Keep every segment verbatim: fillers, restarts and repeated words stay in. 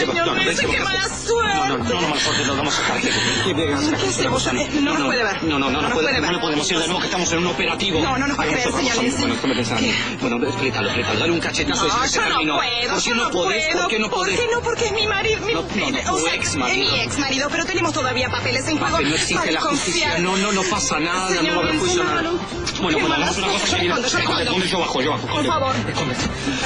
señor Messi, qué mala suerte. No, no, no, no, Malforte, no, vamos a sacar. ¿Qué hacemos? No nos puede ver. No, no, no, no, nos puede ver. no le podemos ir de nuevo que estamos en un operativo. No, no nos puede ver, señor Messi. Bueno, déjame pensar. Bueno, explícalo, explícalo. Dale un cachetazo. No, yo no puedo, ¿Por qué yo no no podés? puedo. ¿Por qué no podés? ¿Por qué no? Porque es mi marido. No, no, no, tu ex marido. Es mi ex marido, pero tenemos todavía papeles en juego. No existe la justicia. No, no, no pasa nada. No va a haber juicio nada. Bueno, bueno, hagamos una cosa. Yo respondo, yo respondo. Esconde, yo bajo, yo bajo. Por favor. Escóndete.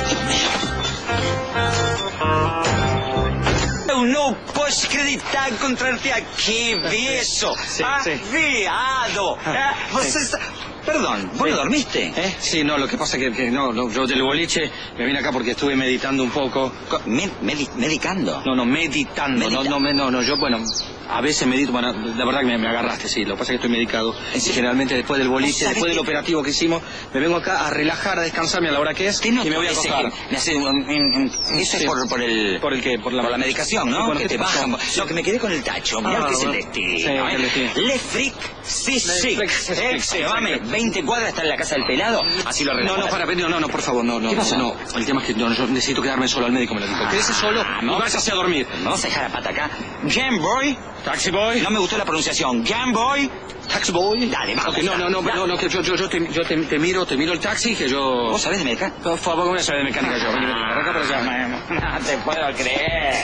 Eu não posso acreditar encontrar-te aqui, bicho. Sí, ah, sí. viado. Ah, você está... Perdón, ¿vos Sí. no dormiste? ¿Eh? Sí, no, lo que pasa es que, que no, no, yo del boliche me vine acá porque estuve meditando un poco. Co- me- medi- ¿Medicando? No, no, meditando. Medita- No, no, me- no, no, yo, bueno, a veces medito, bueno, la verdad que me, me agarraste, sí. Lo que pasa es que estoy medicado. ¿En serio? Generalmente después del boliche, ¿Sabés después del qué? operativo que hicimos, me vengo acá a relajar, a descansarme a la hora que es ¿Qué no y me voy a parece acostar. que me hace un- un- un- Eso Sí. es por, por el... ¿Por el qué? Por la, Por la medicación, ¿no? Bueno, que ¿qué te te pasó? bajan. No, que me quedé con el tacho. Mirá Ah, lo que es el bueno. destino. Sí, ¿eh? el destino. Le fric, sí, sí. fric, sí, Eh, sí, sí. Llévame veinte cuadras, está en la casa del pelado. Así lo No, arreglamos. no, para, no, no, no, por favor, no, no. ¿Qué pasó? No, el tema es que no, yo necesito quedarme solo, al médico me lo dijo. Quédese solo Ah, y no. váyase a dormir. Me vas a dejar la pata acá. Game Boy. Taxi boy. No me gustó la pronunciación. Game Boy. Taxi boy. Dale, vamos. Ok, no, no, no, no, no, que yo, yo, yo, te, yo te, te miro, te miro el taxi, que yo... ¿Vos sabés de mecánica? Por favor, ¿cómo voy a saber de mecánica yo? Vení, vení, arranca para allá. No te puedo creer.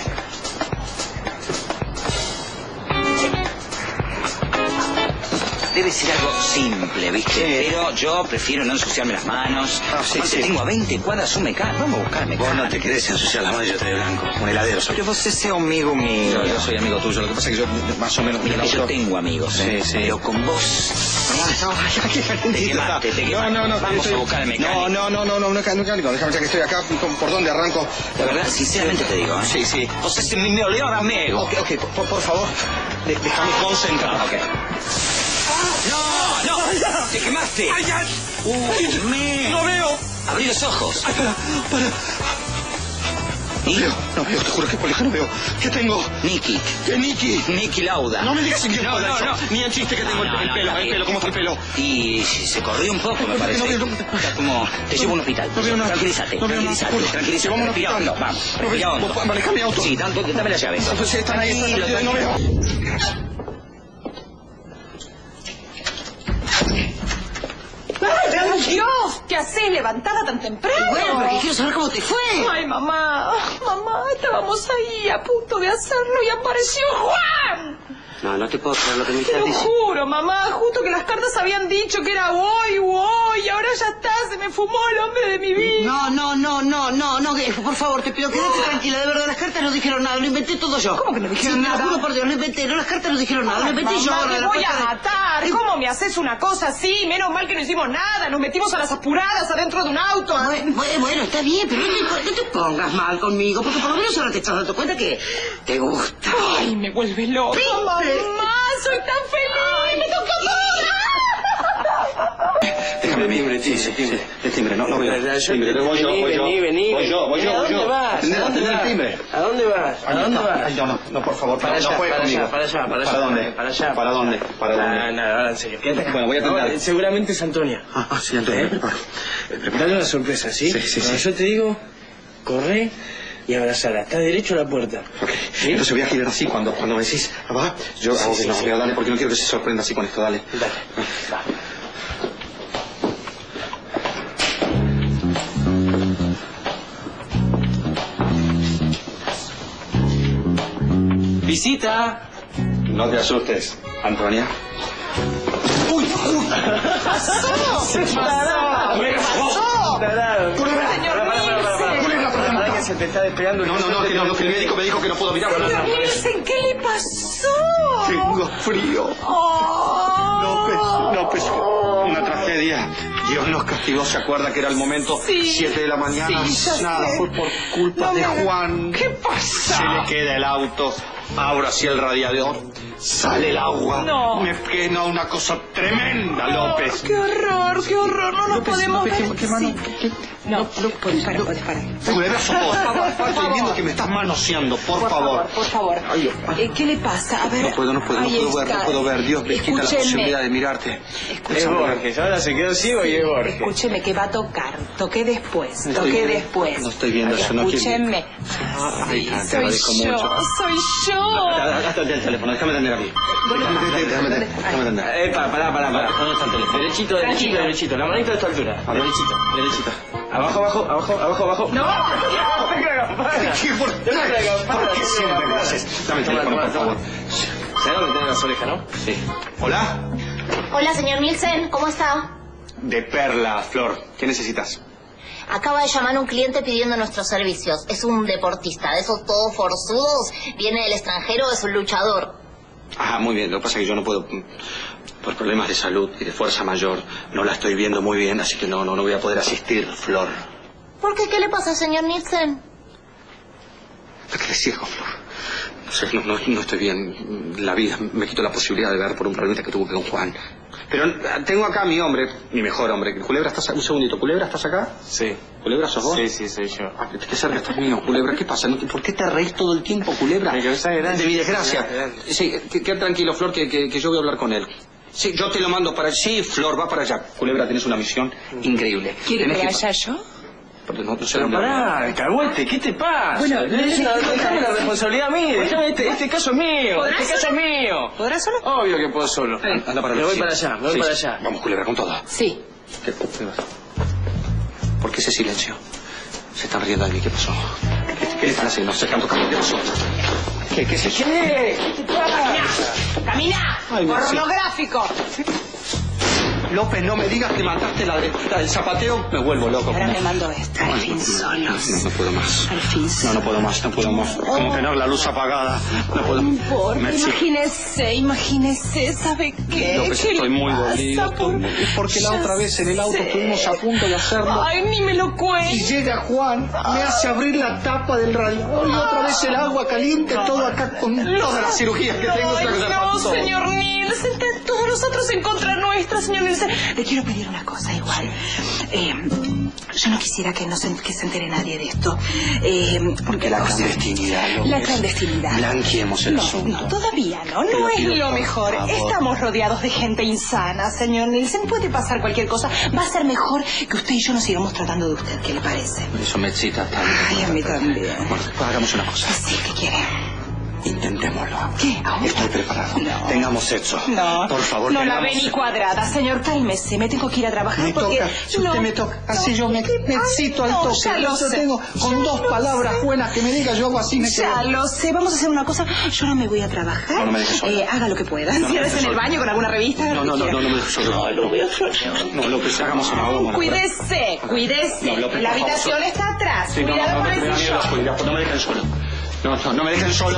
Debe ser algo simple, ¿viste? Sí. Pero yo prefiero no ensuciarme las manos. Ah, sí, Aparte, sí. tengo a veinte cuadras un mecánico. Vamos a buscar mecánico. Vos no te querés ensuciar las manos, yo te de blanco. Un heladero soy. Pero vos ese amigo mío. Yo, yo soy amigo tuyo, lo que pasa es que yo más o menos... Mira que yo pero- tengo amigos, ¿eh? Sí, sí. Pero con vos... Te quemaste, te quemaste. No, no, no. Vamos estoy- a buscar al mecánico. No, no, no, no, no, mecánico, mecánico. Déjame ya que estoy acá, ¿por dónde arranco? La verdad, sinceramente te digo, ¿eh? Sí, sí. Vos ese es mi mejor amigo. Ok, ok, por, por favor, de- déjame concentrar. Ok. ¡No, no! ¡Te quemaste! ¡Ay, ay! ¡Uh, me! ¡No veo! Abrí los ojos. ¡Ay, para, para! No ¿Y? veo, no veo, te juro que por no veo. ¿Qué tengo? Nicky. ¿Qué, Nicky? Nicky Lauda. No me digas en qué No, cuadra no, eso. no. Ni el chiste que tengo el, No, el no, pelo, no, el no. pelo, ¿cómo está el pelo? Y se corrió un poco, me No, parece. no veo, no- Está como... Te llevo a un hospital. No veo nada. Tranquilízate, No veo nada, tranquilízate, seguro. tranquilízate. Llevamos a un Respira hospital. hondo, vamos. No Respira veo. hondo. Vos, maneja mi auto. Sí, dame, dame la llave. Pues sí, están ahí, están ahí, Tranquilo, no veo. ¡Ay, Dios! ¿Qué haces levantada tan temprano? Bueno, porque quiero saber cómo te fue. Ay, mamá, mamá, estábamos ahí a punto de hacerlo y apareció Juan. No, no te puedo creer lo que me Te estás lo diciendo. juro, mamá, justo que las cartas habían dicho que era hoy, hoy, y ahora ya está, se me fumó el hombre de mi vida. No, no, no, no, no, no, que- por favor, te pido, quédate tranquila, de verdad, las cartas no dijeron nada, lo inventé todo yo. ¿Cómo que no dijeron Sí, nada? te lo juro por Dios, lo inventé, no, las cartas no dijeron nada, lo inventé yo. Mamá, ahora, te la voy a puerta de- matar. ¿Cómo me haces una cosa así? Menos mal que no hicimos nada, nos metimos a las apuradas adentro de un auto. Bueno, bueno, bueno, está bien, pero no te, no te pongas mal conmigo, porque por lo menos ahora te estás dando cuenta que te gusta. Ay, me vuelve loca. ¿Viste? Mamá, soy tan feliz. Me toca Déjame el timbre, sí, sí, timbre. El timbre, no, no veo. Yo te- Timbre, voy yo, vení, voy yo. vení, vení. Voy yo, voy yo, ¿A voy dónde yo. vas? Atendé, ¿A dónde atendé el vas? timbre. ¿A dónde vas? ¿A Ahí dónde está. vas? Ay, no, no, no, por favor, Para no, allá, no juegues para allá, conmigo. para allá, para allá. ¿Para dónde? Para allá. ¿Para dónde? ¿Para No, dónde? no, ahora en serio. Quédate acá. Bueno, voy a atender. No, seguramente es Antonia. Ah, ah, sí, Antonio, ¿Eh? me preparo. Me preparo. Dale una sorpresa, ¿sí? Sí, sí, Cuando sí. yo te digo, corre y abrazala. Está derecho a la puerta. Ok, entonces voy a girar así cuando, cuando me decís, va, yo hago que sí, no, sí. pero dale, porque no quiero que se sorprenda así con esto, dale. Dale. Dale. Visita. No te asustes, Antonia. ¡Uy! ¡Uy! ¿Qué pasó? ¿Qué pasó? Tarado. Señor Pará, pará, pará, pará, Nielsen. pará. Pará, que se te está despegando. el- No, no, no, que no, no, que el médico me dijo que no puedo mirar. Señor Nielsen, ¿qué le pasó? Tengo frío. Oh. López, López, una tragedia. Dios nos castigó, ¿se acuerda que era el momento? Sí. Siete de la mañana. Sí, ya Nada, sé. fue por culpa No de me- Juan. ¿Qué pasa? Se le queda el auto, abro así el radiador, sale el agua. No. Me queda una cosa tremenda, López. ¡Qué horror! horror, qué horror. No nos López, podemos López, ver. ¿qué- qué mano? Sí. ¿Qué- No, no, no, podés parar, podés parar. Culebra, sos vos. Por favor, por Estoy favor. viendo que me estás manoseando, por, Por favor. favor, por favor. Ay, ay. Eh, ¿Qué le pasa? A ver. No puedo, no puedo, no ahí puedo ver, está. no puedo ver. Dios me quita la Escúcheme. posibilidad de mirarte. Es Borges, ahora se quedó ciego y es Borges. Escúcheme que va a tocar. Toqué después, No toqué estoy- después. no estoy viendo eso, no quiero- Escúcheme. Ay, te Soy agradezco yo, mucho. soy yo. Hasta el teléfono, déjame atender a mí. Déjame, déjame, déjame atender. Epa, pará, pará, pará. ¿Dónde está el teléfono? Derechito, derechito, Tranquilo. derechito. La manita a esta altura. Derechito, derechito. Abajo, abajo, abajo, abajo, abajo. No. ¿Qué por qué? ¿Por qué siempre me haces? Dame el teléfono, por favor. ¿Sabes dónde tenés las orejas, no? Sí. ¿Hola? Hola, señor Nielsen, ¿cómo está? De Perla, Flor. ¿Qué necesitas? Acaba de llamar un cliente pidiendo nuestros servicios. Es un deportista, de esos todos forzudos. Viene del extranjero, es un luchador. Ah, muy bien. Lo que pasa es que yo no puedo... Por problemas de salud y de fuerza mayor, no la estoy viendo muy bien, así que no, no, no voy a poder asistir, Flor. ¿Por qué? ¿Qué le pasa, señor Nielsen? Me quedé ciego, Flor. No sé, no, no, no estoy bien. La vida me quitó la posibilidad de ver por un problemita que tuve con Juan. Pero tengo acá a mi hombre, mi mejor hombre. Culebra, ¿estás acá? Un segundito. ¿Culebra, estás acá? Sí. ¿Culebra, sos vos? Sí, sí, soy yo. Ah, qué cerca estás mío, Culebra. ¿Qué pasa? ¿No te- ¿Por qué te reís todo el tiempo, Culebra? Me causa gracia. De mi desgracia. Gracia. Sí, qué- quédate tranquilo, Flor, que, que, que yo voy a hablar con él. Sí, yo te lo mando para allá. Sí, Flor, va para allá. Culebra, tenés una misión increíble. ¿Quiere Tenés que que- vaya yo? Perdón, no, no sé Pero dónde- pará, alcahuete, ¿qué te pasa? Bueno, Déjame le- déjame la responsabilidad a mí, déjame, este, este caso es mío, ¿Podrás este caso es solo? mío. ¿Podrás solo? Obvio que puedo solo. Anda para Me allá. voy Sí. para allá, me voy Sí, para sí. allá. Vamos, Culebra, con todo. Sí. ¿Qué? ¿Por qué ese silencio? Se están riendo de mí. ¿Qué pasó? ¿Qué, qué le están haciendo? Se están tocando. ¿Qué pasó? ¿Qué, qué es eso? ¿Qué? ¿Qué te pasa? ¡Camina! Ay, no, sí. ¡Pornográfico! López, no me digas que mataste la, de- la del zapateo. Me vuelvo loco. Ahora como- me mando esta. Al fin solos. No, no puedo más. Al fin No, solos. no puedo más, no puedo más. Como tener la luz apagada. No puedo. No importa, Me- sí. imagínese, imagínese, ¿sabe qué? López, ¿Qué estoy le muy pasa? dolido. estoy muy- Es porque la Ya otra vez en el auto sé. estuvimos a punto de hacerlo. Ay, ni me lo Y cuente. llega Juan, me hace abrir la tapa del radiador y otra vez el agua caliente, todo acá con todas las cirugías que tengo. Ay, se me no, pasó. señor Nielsen, están todos nosotros en contra nuestra, señor Nielsen. Le quiero pedir una cosa igual. Eh, yo no quisiera que, no se, que se entere nadie de esto. Eh, porque La o sea, clandestinidad, López. La clandestinidad. Blanqueemos el no, asunto. No, todavía no. Te No lo es pido, lo por mejor. favor. Estamos rodeados de gente insana, señor Nielsen. Puede pasar cualquier cosa. Va a ser mejor que usted y yo nos sigamos tratando de usted. ¿Qué le parece? Eso me excita tanto. Ay, a mí también. Bueno, hagamos una cosa. Sí, ¿qué quiere? Intentémoslo. ¿Qué? ¿Ahora? Estoy preparado. No. Tengamos sexo. No. Por favor, No la tengamos ve ni sexo. cuadrada, señor. Cálmese. Me tengo que ir a trabajar Me porque... toca, si usted No, me toca, así no, yo me, ¿qué? me Ay, excito al no, toque. ya lo Yo sé. tengo con Ya dos lo palabras sé. buenas que me diga, yo hago así, me quedo. Ya lo sé. Vamos a hacer una cosa. Yo no me voy a trabajar. No, no me dejes sola. Eh, haga lo que pueda. No, no me Ciérrese dejes en el sola. baño con alguna revista. No, no, no, no, no me dejes solo. No, lo voy a hacer yo. No, López, hagamos una broma. Cuídese, cuídese. No, López, La por favor, habitación solo. está atrás. Sí, no, Cuidado no, no, con me el da miedo la sillón. oscuridad, no me dejen solo. No, no, no me dejen solo.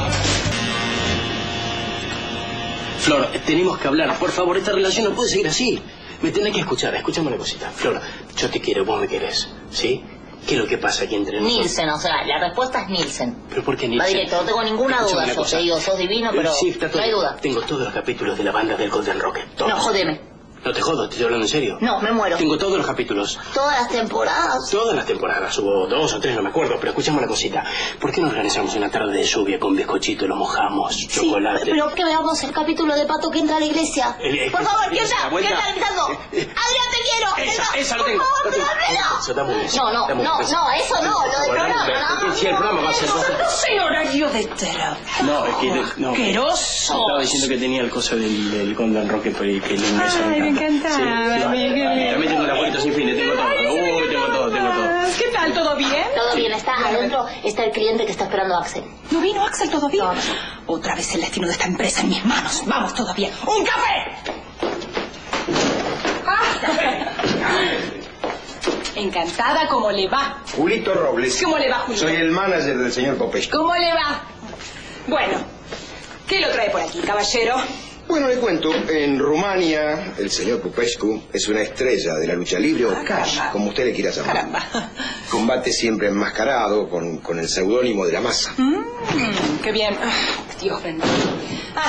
Flor, tenemos que hablar. Por favor, esta relación no puede seguir así. Me tenés que escuchar. Escúchame una cosita. Flor, yo te quiero, vos me querés. ¿Sí? ¿Qué es lo que pasa aquí entre nosotros? Nielsen, o sea, la respuesta es Nielsen. ¿Pero por qué Va Nielsen? directo, no tengo ninguna Escúchame duda. una Yo cosa. te digo, sos divino, pero Sí, está todo. no hay duda. Tengo todos los capítulos de la banda del Golden Rocket. Todos. No, jodeme. No te jodo, te estoy hablando en serio. No, me muero. Tengo todos los capítulos. Todas las temporadas. Todas las temporadas, hubo dos o tres, no me acuerdo, pero escuchame una cosita. ¿Por qué no organizamos una tarde de lluvia con bizcochito, lo mojamos, Sí, chocolate? pero que veamos el capítulo de Pato que entra a la iglesia. El- el- Por favor, el- ¿quién la está? vuelta. ¿Quién está gritando? Eh, eh. ¡Adrián, te quiero! Esa, Venga, esa lo por tengo. favor, lo tengo. dámelo. Eso, dame un beso. No, no, Dame un no, beso. no, eso no, lo del Por favor, programa, dame un no. beso. Si el programa va a ser... No sé horario de terapia. No, es que... No, Asqueroso. estaba diciendo que tenía el coso del, del Golden Rocket, pero y que le ingreso Ay, me encantaba, Sí, sí. Miguel, qué También tengo la vuelta sin fin, tengo todo. Uy, tengo todo, tengo todo. ¿Qué tal? ¿Todo bien? Todo bien, está adentro, está el cliente que está esperando a Axel. ¿No vino Axel todavía? No, no. Otra vez el destino de esta empresa en mis manos. Vamos, todo bien. ¡Un café! Encantada, ¿cómo le va? Julito Robles. ¿Cómo le va, Julio? Soy el manager del señor Popescu. ¿Cómo le va? Bueno, ¿qué lo trae por aquí, caballero? Bueno, le cuento, en Rumania el señor Popescu es una estrella de la lucha libre o Ah, cash, caramba. como usted le quiera llamar. Caramba. Combate siempre enmascarado con, con el seudónimo de la masa. Mm, qué bien. Ah, Dios bendito. Ah,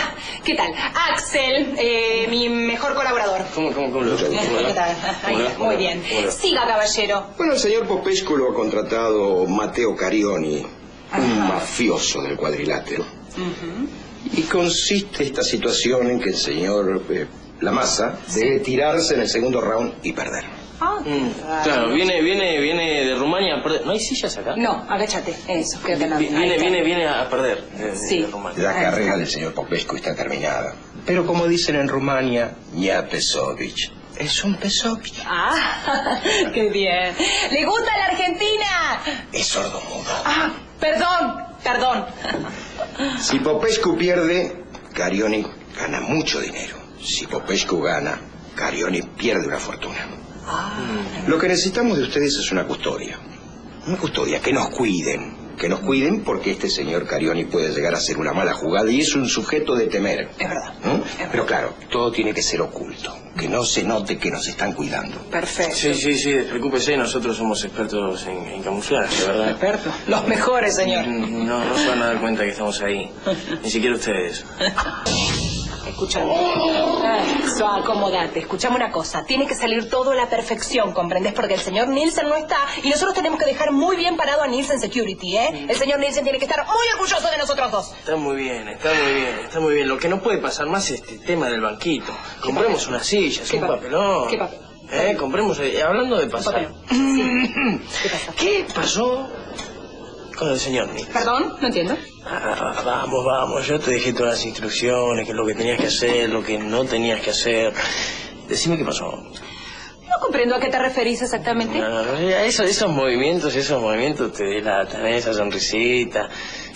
¿qué tal? Axel, eh, mi mejor colaborador. ¿Cómo, cómo, cómo lo ¿Qué tal? Ahí, muy bien. Siga, caballero. Bueno, el señor Popescu lo ha contratado Matteo Carioni, un mafioso del cuadrilátero. Uh-huh. Y consiste esta situación en que el señor eh, Lamassa debe tirarse en el segundo round y perder. Ah, mm, claro, viene, viene, viene de Rumania a perder. ¿No hay sillas acá? No, agáchate, eso, creo que no. Viene, viene, viene a perder de, sí. de Rumania. La carrera del señor Popescu está terminada. Pero como dicen en Rumania, ña Pesovic. Es un Pesovic. Ah, qué bien. ¿Le gusta la Argentina? Es sordomudo. Ah, perdón, perdón. Si Popescu pierde, Carioni gana mucho dinero. Si Popescu gana, Carioni pierde una fortuna. Ah. Lo que necesitamos de ustedes es una custodia. Una custodia, que nos cuiden. Que nos cuiden porque este señor Carioni puede llegar a hacer una mala jugada y es un sujeto de temer. Es verdad. ¿Mm? Es verdad. Pero claro, todo tiene que ser oculto. Que no se note que nos están cuidando. Perfecto. Sí, sí, sí, despreocúpese, nosotros somos expertos en, en camuflaje, ¿verdad? Expertos. Los mejores, señor. No, no se van a dar cuenta que estamos ahí. Ni siquiera ustedes. Escúchame. Eso, acomodate. Escuchame una cosa. Tiene que salir todo a la perfección, ¿comprendes? Porque el señor Nielsen no está y nosotros tenemos que dejar muy bien parado a Nielsen Security, ¿eh? El señor Nielsen tiene que estar muy orgulloso de nosotros dos. Está muy bien, está muy bien, está muy bien. Lo que no puede pasar más es este tema del banquito. Compremos unas sillas, un papelón. ¿Qué papel? Eh, compremos... Eh, hablando de pasar... Sí. ¿Qué pasa? ¿Qué pasó con el señor Nielsen? ¿Perdón? No entiendo. Ah, vamos, vamos, yo te dejé todas las instrucciones, que es lo que tenías que hacer, lo que no tenías que hacer. Decime qué pasó. No comprendo a qué te referís exactamente. No, no, no, eso, esos movimientos, esos movimientos te delatan, esa sonrisita.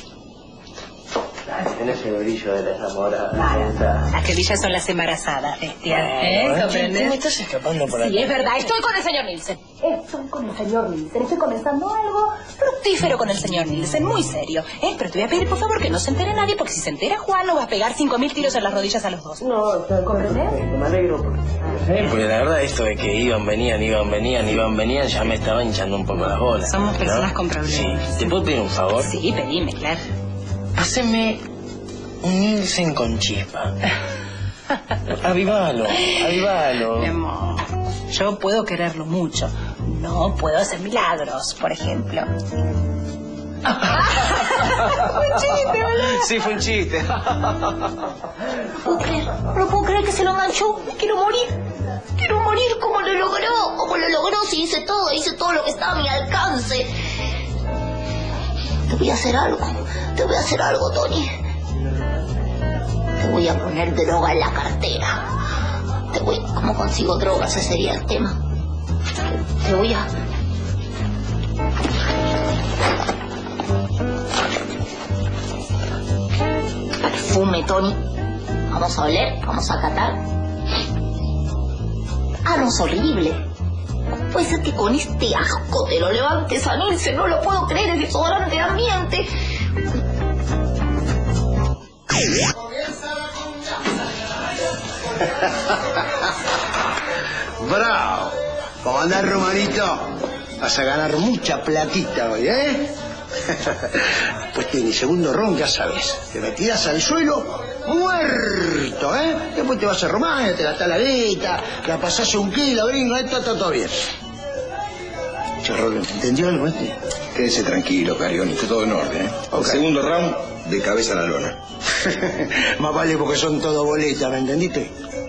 Tenés el brillo de la enamorada. Las que brillan son las embarazadas, bestia. ¿Eh? ¿Qué ¿Comprendes? me estás escapando por Sí, acá? es verdad. Estoy con el señor Nielsen. Estoy con el señor Nielsen. Estoy comenzando algo fructífero con el señor Nielsen. Muy serio. ¿Eh? Pero te voy a pedir, por favor, que no se entere nadie, porque si se entera Juan, nos va a pegar cinco mil tiros en las rodillas a los dos. No, ¿comprendes? Me alegro porque... Sí, porque la verdad esto de que iban, venían, iban, venían, iban, venían, ya me estaba hinchando un poco las bolas. Somos personas ¿no? con problemas. Sí. ¿Te puedo pedir un favor? Sí, pedime, claro. Haceme un Nielsen con chispa. Avivalo, avivalo. Mi amor, yo puedo quererlo mucho. No puedo hacer milagros, por ejemplo. Fue un chiste, boludo. Sí, fue un chiste. No puedo creer, no puedo creer que se lo enganchó. Quiero morir. Quiero morir como lo logró. Como lo logró, si hice todo, hice todo lo que estaba a mi alcance. Te voy a hacer algo. Te voy a hacer algo, Tony. Te voy a poner droga en la cartera. Te voy... ¿Cómo consigo droga? Ese sería el tema. Te voy a... Perfume, Tony. Vamos a oler, vamos a catar. Ah, no, es horrible. Puede ser que con este asco te lo levantes a Nielsen. No lo puedo creer, es desodorante de ambiente. ¡Bravo! ¿Cómo andás, Romanito? Vas a ganar mucha platita hoy, ¿eh? Pues tiene segundo ron, ya sabes. Te me tiras al suelo, muerto, ¿eh? Después te vas a Romania, te la taladita, la pasás un kilo, gringo, esto está todo bien. Charrolo, ¿entendió algo este? Quédese tranquilo, Carioni, está todo en orden, ¿eh? Okay. Segundo round, de cabeza a la lona. Más vale porque son todo boletas, ¿me entendiste?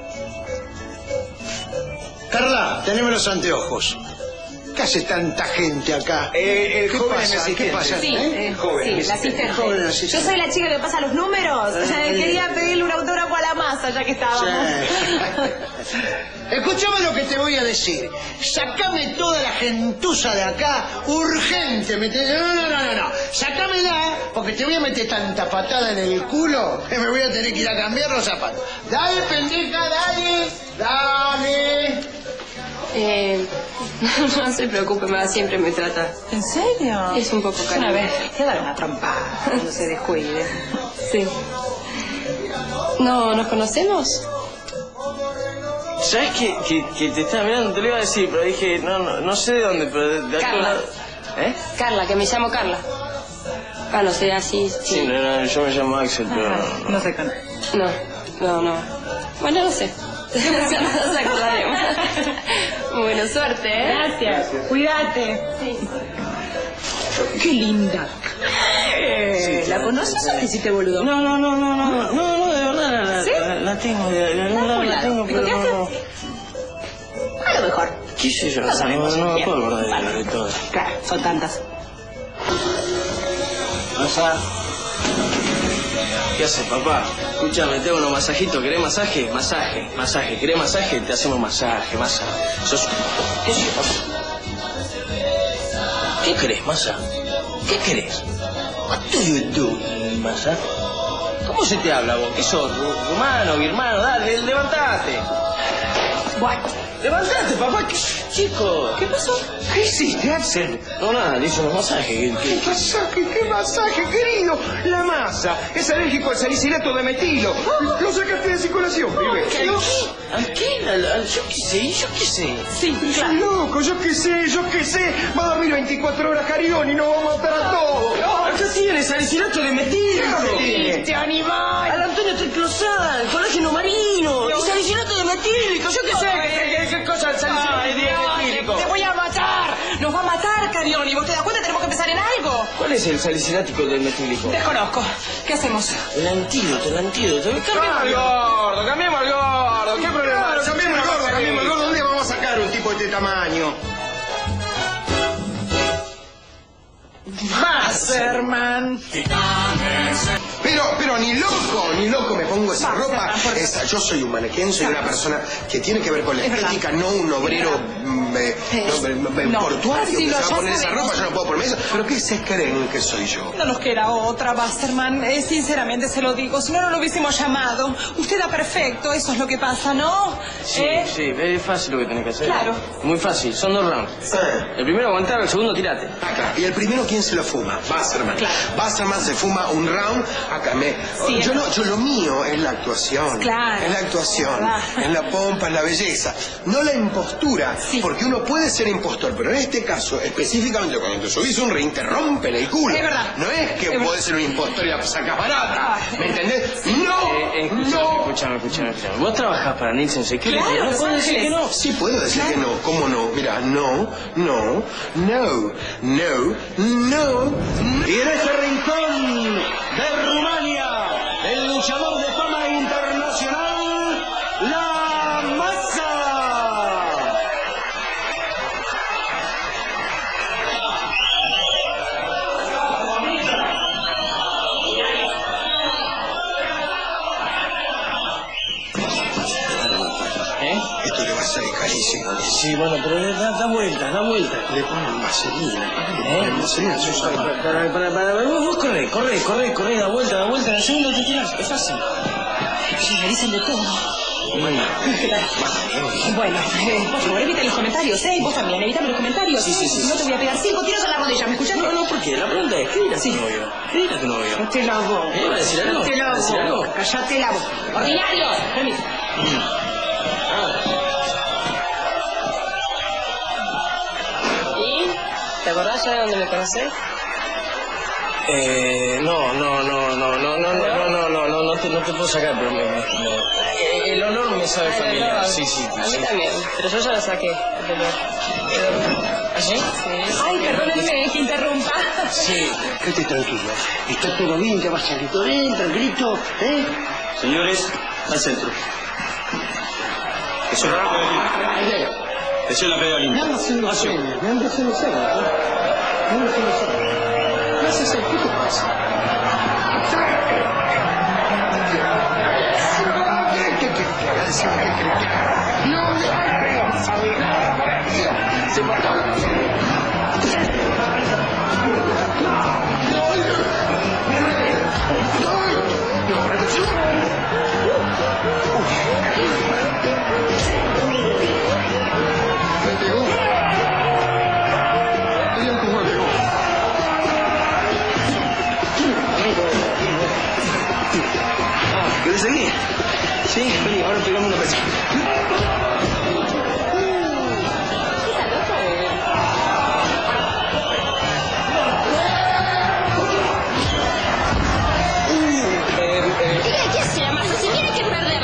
Carla, teneme los anteojos. ¿Qué hace tanta gente acá? Eh, el ¿Qué joven pasa? es mi ¿Qué asistente. pasa? Sí, ¿Eh? eh, joven, sí, mi la asistente. Joven Yo asistente. soy la chica que pasa los números. Eh, Quería pedirle un autógrafo a la masa, ya que estábamos. Sí. Escuchame lo que te voy a decir. Sácame toda la gentuza de acá, urgente. ¿Me entiendes? No, no, no, no, no. Sácamela, porque te voy a meter tanta patada en el culo que me voy a tener que ir a cambiar los zapatos. Dale, pendeja, dale, dale. Eh, no se preocupe, mamá, siempre me trata. ¿En serio? Es un poco caro. Una vez, te da una trompada cuando se descuide. Sí. No, ¿nos conocemos? ¿Sabes que, que, que te estaba mirando? Te lo iba a decir, pero dije, no, no, no sé de dónde, pero de, de Carla. algún lado. ¿Eh? Carla, que me llamo Carla. Ah, no sé, así, Sí, sí. no, no, yo me llamo Axel, pero no, no. No se conoce. No, No, no. Bueno, no sé. Ya nos acordaremos. Bueno, suerte, ¿eh? Gracias. Cuídate. Sí. Qué linda. Eh, ¿La conoces o te hiciste boludo? No, no, no, no, no, no, no, de verdad la, la, ¿Sí? la, la tengo, de, la, la, la, la tengo, pero no, no. A lo mejor. ¿Qué sé yo? No No, sabemos. no me Bien. puedo acordar de, de todo. Claro, son tantas. Masa. ¿Qué haces, papá? Escúchame, te hago unos masajitos. ¿Querés masaje? Masaje, masaje. ¿Querés masaje? Te hacemos masaje, masa. Sos... ¿Qué sé, papá? ¿Qué querés, masa? ¿Qué querés? What do you do, masa? ¿Cómo se te habla vos? ¿Qué sos? ru- ¿Rumano, birmano? Dale, levantate. What? Levantate, papá. ¿Qué chico? ¿Qué pasó? ¿Qué hiciste, Axel? No, nada, le hice unos masajes. ¿Qué, ¿Qué qué? masaje? ¿Qué masaje, querido? La masa es alérgico al salicilato de metilo. Lo sacaste de circulación, pibe. ¿Qué? ¿A qué? ¿A la- Yo qué sé, yo qué sé. Sí, Sos claro. loco, yo qué sé, yo qué sé. Va a dormir veinticuatro horas Carión y nos va a matar a todos. Acá tiene salicilato de metilo. ¿Qué animal! Al Antonio Triclosada, el colágeno marino. Y salicilato de metílico. Yo qué sé. ¿Qué, qué, qué cosa el salicilato de metílico? ¡Te voy a matar! ¡Nos va a matar, Carioni! ¿Vos te das cuenta? Tenemos que empezar en algo. ¿Cuál es el salicilático del metílico? Desconozco. ¿Qué hacemos? El antídoto, el antídoto. Cambiemos al Claro. gordo, cambiemos al gordo. ¿Qué problema? Claro, cambiemos el gordo, cambiemos el gordo. ¿Dónde vamos a sacar un tipo de este tamaño? Wasserman. Pero, pero ni loco, ni loco me pongo esa Basta, ropa. por- Esa, yo soy un manequén, soy una persona que tiene que ver con la Es verdad. estética, no un obrero mm, eh, no, eh, No. portuario Sí, que lo- se va a ya poner esa sabemos. ropa, yo no puedo ponerme eso. ¿Pero qué se creen que soy yo? No nos queda otra, Wasserman. Eh, sinceramente se lo digo. Si no, no lo hubiésemos llamado. Usted da perfecto, eso es lo que pasa, ¿no? Sí, ¿Eh? sí, es fácil lo que tenés que hacer. Claro. Muy fácil, son dos rounds. Ah. El primero aguantar, el segundo tirate. Ah, claro. ¿Y el primero quién se lo fuma? Wasserman. Claro. Wasserman se fuma un round. Acá me. Sí, yo es no, yo lo mío es la actuación. Claro. Es la actuación. Verdad. Es la pompa, es la belleza. No la impostura. Sí. Porque uno puede ser impostor, pero en este caso, específicamente cuando te subís a un ring, te rompen el culo. Es verdad. No es que Es verdad. podés ser un impostor y la sacas barata. Ah. ¿Me entendés? No. Eh, escúchame, no. escúchame, escúchame, escúchame. Vos trabajás para Nielsen Security. Claro, no Los podés decir que Ángeles. no. Sí, puedo decir que no. ¿Cómo no? Mira, no, no, no, no, no. Y en este rincón de Rumania, el luchador de fama internacional, La Masa. ¿Eh? Esto le va a salir carísimo. Sí, bueno, pero da, da vuelta, da vuelta. Le ponen vaselina. Le ¿Eh? ponen vaselina, Susana. Para, para, para, para, vos, vos corre, corre, corre, corre, da vuelta, da vuelta. En el segundo te tirás, es fácil. Sí, me dicen de todo. Bueno, Bueno, eh, por favor, evita los comentarios, ¿eh? Vos también, evita los comentarios. Sí, sí, sí, No sí. te voy a pegar cinco tiros a la rodilla, ¿me escuchás? no, no, ¿por qué? La pregunta es, ¿qué dirá tu novio? ¿Qué dirá tu novio? Te la boca. ¿Eh? ¿Va a decir algo? Te la ¿Va a decir algo? boca. Callate la boca. ¡Ordinario! Vení. ¿Y? ¿Te acordás ya de dónde me conocés? Eh, no, no, no, no, no, no, no, no, no, no, no, no te, no te puedo sacar, pero me, me- me- eh, el honor me sabe Ah, familiar, no, sí, sí, A sí. mí también, pero yo ya lo saqué. ¿Allí? Sí. Ay, perdónenme que interrumpa. Sí. Quédate tranquilo. Está todo bien, ya va a salir todo bien, tranquilito, ¿eh? Señores, al centro. Que suena la pega limpia. Que suena la pega limpia. Nada se lo Acción. sé, nada se lo sé. Nada se lo sé. ¿Qué haces ahí? ¿Qué te pasa? ¿Qué querés que haga? Decime, ¿qué querés que haga? No, no, vamos a ver. Se mató. ¿Querés seguir? Sí, vení, ahora pegamos una pecha. ¿Qué, qué se llama? Si tiene que perder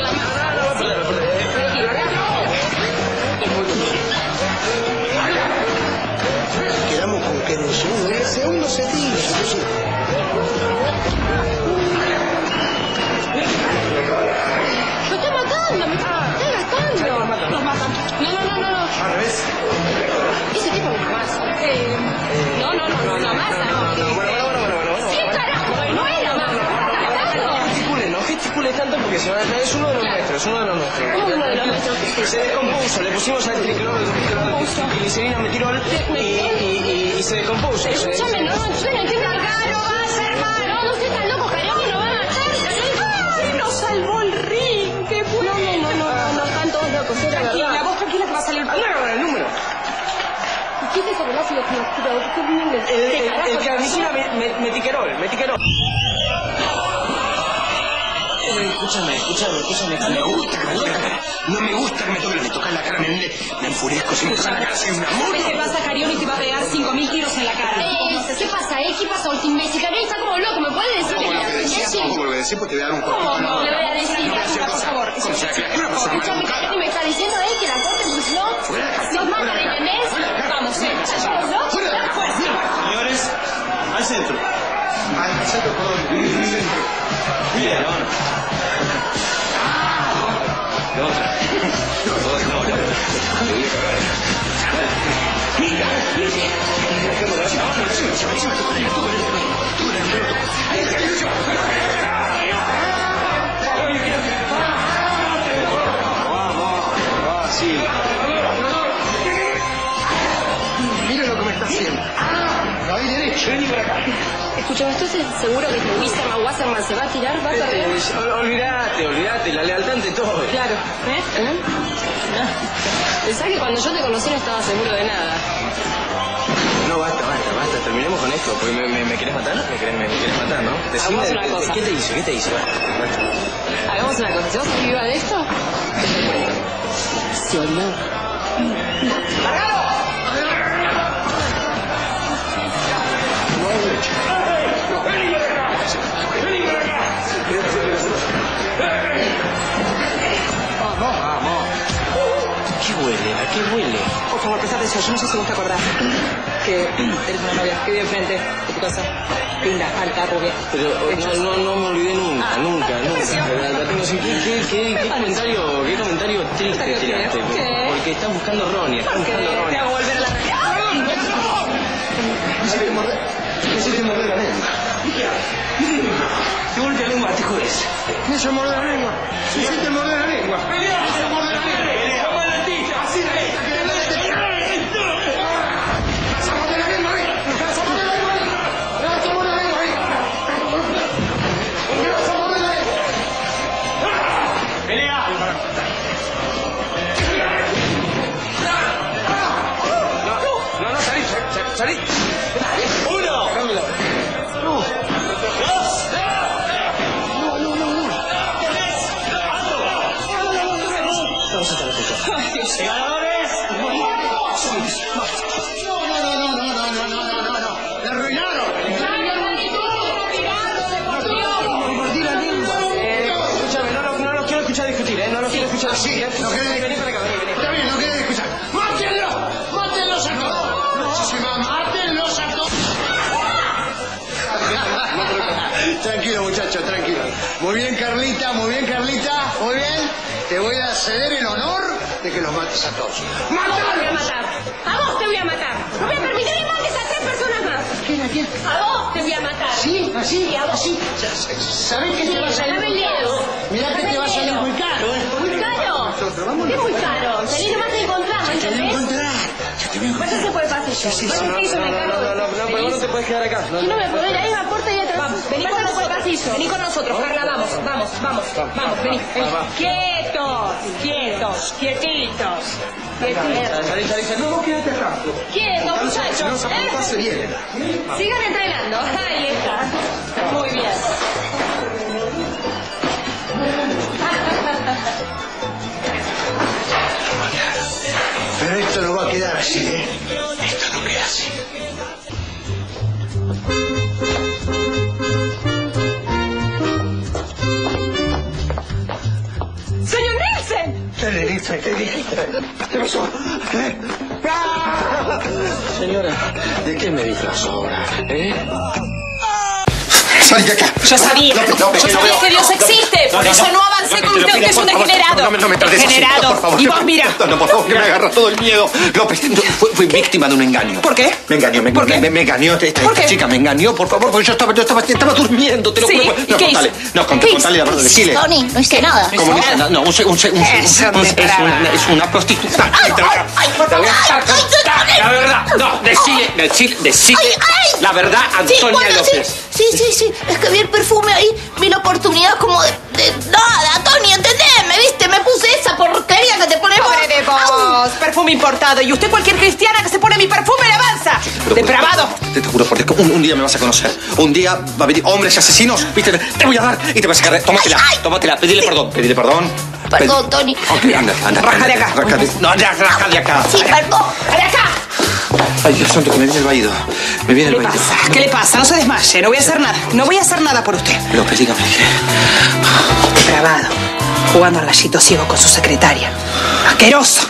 nuestros, uno de los nuestros. ¿Cómo uno de los nuestros? Se descompuso, le pusimos al tricloro, glicerina, metirol y, y, y, y se descompuso. Pero se- escúchame, no, yo no entiendo. Acá no va a ser mal. No, no seas tan loco, Carioni, no van a matar. ¡Ay, nos salvó el ring! ¡Qué bueno! No, no, no, no, no, están todos locos, es la Tranquila, verdad. vos tranquila que va a salir... Agarra el número. ¿Qué te sacó si lo que El, el, el carnicina me, me, metiquerol, metiquerol. Eh, escúchame, escúchame, escúchame. No me gusta que me toquen la cara. No me gusta que me toquen, me tocan la cara, me, me enfurezco. Si me tocan la cara, soy una ¿Sabes moto. qué pasa? Carioni te va a pegar cinco mil tiros en la cara. Eh, ¿qué pasa, eh? ¿Qué pasa, último imbécil? Carioni está como loco, ¿me puede decir? ¿Cómo lo obedecías? ¿Cómo lo obedecías? Pues te voy a dar un ¿Cómo cortito. no le voy a decir? No voy a hacer Por cosas. favor, ¿Cómo se hace? Una persona Escúchame, maleducada. Carioni, me está diciendo él que la corte, pues no. Fuera de acá. Nos matan, Fuera de acá. ¿entendés? Fuera de acá. Vamos, eh. ¿No? Fuera de acá. Señores, al centro. Al centro, perdón. Al centro. Bien, vámonos. De otra. No, no, no. Ah, sí. Mira lo que me está haciendo. Ah, ahí derecho. Vení para acá. Escúchame, ¿estás seguro que tu Wisserman Wasserman se va a tirar? ¿Va a perder? Eh, ol- olvídate, olvídate, la lealtad ante todo. Claro. ¿Eh? ¿Eh? Pensá que cuando yo te conocí no estaba seguro de nada. No, basta, basta, basta. Terminemos con esto. Porque me, me, me querés matar, me querés, me, me querés matar, ¿no? Decime, Hagamos una de- cosa. ¿qué te hice? ¿Qué te hice? Basta, basta. Hagamos una cosa, si vos sos viva de esto, te cuento. ¿Sí o no? ¿Qué huele? ¿A qué huele? Por favor, presta atención. Yo no sé si vos te acordás que eres una novia que vive enfrente de tu casa. Linda, alta, rubia. Pero no, no, no me olvidé nunca, nunca, nunca. La, la tengo así. ¿Qué, qué, qué, qué comentario, qué comentario triste comentario tiraste? qué? ¿Qué? Porque estás buscando a Ronnie, estás ¿Qué? buscando a Te Ronnie. hago volver a la realidad. Quisiste morder. Quisiste morder la lengua. ¿Qué golpe de lengua te jodes? Me hizo morder la lengua. Quisiste morder la lengua. Me hizo morder la lengua. Así de ahí. Vas a morder la lengua ahí. Vas a morder la lengua ahí. Vas a morder la lengua ahí. Vas a morder la lengua. ¡Pelea! No, no, salí, salí, salí. ¡Uno! Sacámela. ¡Dos! Vamos a estar juntos. ¡Ganadores! No, no, no, no, no, no, no, no, no, no. La arruinaron. Mordí la lengua. Eh, escúchame, no, no, no los quiero escuchar discutir, ¿eh? No los quiero escuchar discutir. ¿eh? no querés- Vení para acá, vení, vení. Está bien, no querés escuchar. ¡Mátenlo! ¡Mátenlos a todos! Sí, sí, mamá, ¡mátenlos a todos! Tranquilo, muchacho, tranquilo. Muy bien, Carlita, muy bien, Carlita, muy bien. Te voy a ceder el honor de que los mates a todos. Te voy a ¡Mátalos! matar. A vos te voy a matar. No voy a permitir que mates a tres personas más. ¿Quién, a quién? A vos te voy a matar. ¿Sí? ¿Así? Sí, a vos. ¿Así? ¿Sabés que te va a salir Dame el muy caro? dedo. Mirá que te va a salir muy caro, ¿eh? ¿Muy caro? Nosotros, vámonos. Es muy caro. Salí nomás te encontramos, Te voy a ¿entendés? encontrar. Ya te voy a encontrar. Váyase por el pasillo. sí, Váyase sí, y yo me No, encargo. no, no, no, no, pero vos no te puedes quedar acá. No, Yo no no. me puedo ir ahí, una puerta y atrás. Vamos, vení con Váyase por el nosotros. pasillo. Vení con nosotros, Carla, vamos, vamos, vamos, vamos, vení, vení. Va, va. Quietos, quietos, quietitos, quietitos. Salí, salí, salí. No, quédate acá. Quietos, Si muchachos. no, zapatos se ¿Eh? vienen. Sigan entrenando. Ahí está. Muy bien. Pero esto no va a quedar así, ¿eh? Esto no queda así. ¡Señor Nielsen! Dale, listo, te dije. ¿Qué pasó? ¿Eh? Señora, ¿de qué me disfrazó ahora? ¿Eh? Salí de acá. Yo sabía. López, López, Yo no sabía veo. que Dios existe. Por No, eso no. no avancé López, con te lo usted. pido, Usted es un por favor. degenerado. No, no, no me trates así, Degenerado. por favor. Y vos, mira. No, no, por favor, que me agarra todo el miedo. López, fui, fui víctima de un engaño. ¿Por qué? Me engañó, me, ¿Por qué? me, me engañó. Esta, ¿Por esta qué? chica me engañó, por favor, porque yo estaba, yo estaba, estaba durmiendo, te lo Sí, juro. ¿y No, qué contale. hizo? No, ¿Qué contale, hizo? contale la verdad, decile. Tony, no hice nada. ¿Cómo no hizo nada? No, un, se- un, se- un, un- Eso un- de es, brava. una, es una prostituta. Ay, Te voy a- ay, ay, por te voy a favor. sacar- Ay, ay, ay, La verdad, no, decile, decile, decile Ay, ay. la verdad, Sí, Antonia bueno, López. sí, sí, sí, sí. Es que vi el perfume ahí, vi la oportunidad como de, de nada, Tony, ¿entendés? ¿Viste? Me puse esa porquería que te pones vos. Pobre de Au. vos, perfume importado. Y usted cualquier cristiana que se pone mi perfume le avanza. Pero, Depravado. Te, te juro por Dios que un, un día me vas a conocer. Un día va a venir hombres y asesinos, ¿viste? Te voy a dar y te vas a sacar. Tómatela, Ay, ay. tómatela, pedile perdón, pedile perdón. Perdón, Pedi- Tony. Ok, anda, anda. Raja de anda, acá. raja de- No, ya, raja de acá. Sí, perdón. ¡Ven acá! Ay, Dios santo, que me viene el vaído. Me viene ¿Qué el le vaído. pasa? ¿Qué le pasa? No se desmaye. No voy a hacer nada. No voy a hacer nada por usted. López, dígame qué. Depravado. Jugando al gallito ciego con su secretaria. Asqueroso.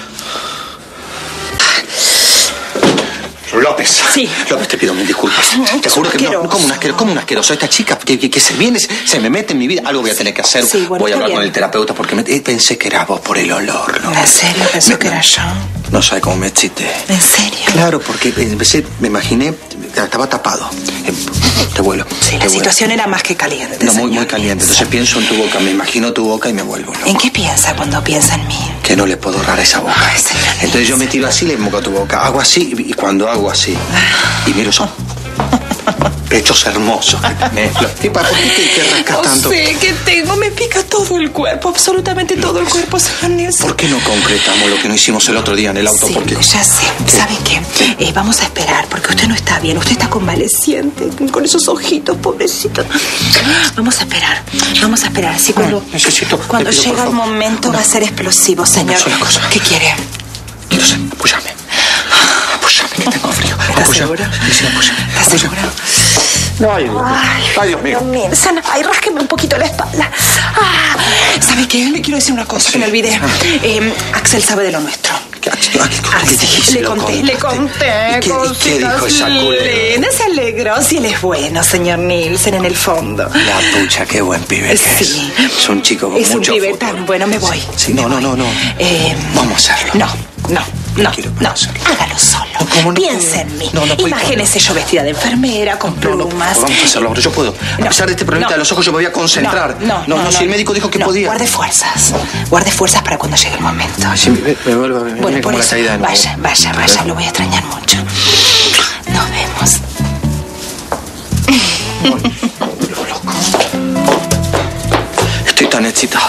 López. Sí. López, te pido mil disculpas. Mm, Te juro que no, asqueroso. como un asqueroso, como un asqueroso. Esta chica que, que, que se viene, se me mete en mi vida. Algo voy a tener que hacer. Sí, bueno, voy a está hablar bien. con el terapeuta porque me- eh, pensé que era vos por el olor. ¿No? ¿En serio pensó que era yo? No sabe cómo me excité. ¿En serio? Claro, porque empecé, me imaginé, estaba tapado. Eh, Te vuelo. Sí, te la vuelo. situación era más que caliente. No, muy, muy señor. caliente. Entonces pienso en tu boca, me imagino tu boca y me vuelvo loco. ¿En qué piensa cuando piensa en mí? Que no le puedo ahorrar a esa boca. Ay, señor. Entonces yo me tiro así, le moco a tu boca. Hago así y cuando hago así. Y miro eso. Pechos hermosos. ¿Eh? ¿Y para por qué te, te rascas No tanto? sé qué tengo. Me pica todo el cuerpo. Absolutamente todo el cuerpo, señor Nielsen. ¿Por qué no concretamos lo que no hicimos el otro día en el auto? Sí, Porque ya sé. ¿Sabe qué? Eh, vamos a esperar, porque usted no está bien. Usted está convaleciente, con esos ojitos, pobrecito. Vamos a esperar. Vamos a esperar. Así cuando, necesito- cuando le pido, por llega el favor, momento una- va a ser explosivo, señor. sola cosa. ¿Qué quiere? quiero ser, apóyame. Apóyame, que tengo frío. ¿Estás Apóyame. seguro? Sí, sí, apóyame. ¿Estás Apóyame. seguro? Ay, Dios mío. Ay, Dios mío. Nielsen, ay, rásqueme un poquito la espalda. Ah, ¿sabe qué? Le quiero decir una cosa Sí. que me olvidé. Ah. Eh, Axel sabe de lo nuestro. ¿Qué, qué, qué, qué Axel, dijiste? le Lo conté, le contaste. conté. ¿Y qué, y qué cositas dijo esa culera? lindas. Se alegró. Si él es bueno, señor Nielsen, en el fondo. La pucha, qué buen pibe que Sí. es. Es un chico con Es un mucho pibe futuro. tan bueno, me voy. Sí, no, no, no, no. Eh, Vamos a hacerlo. No, no, no, quiero no. hacerlo. Hágalo solo. No, ¿cómo no Piense puedo? en mí. No, no puedo. Imagínese yo vestida de enfermera, con No, no, plumas. vamos a hacerlo ahora. Yo puedo. A No, pesar de este problemita no. de los ojos, yo me voy a concentrar. No, no, no, si el médico dijo que no, podía. Guarde fuerzas. Guarde fueras para cuando llegue el momento. Ay, sí, me, me vuelvo a me Bueno, viene por como la eso, caída de nuevo. vaya, vaya, vaya, lo voy a extrañar mucho. Nos vemos. Lo loco. Estoy tan excitado.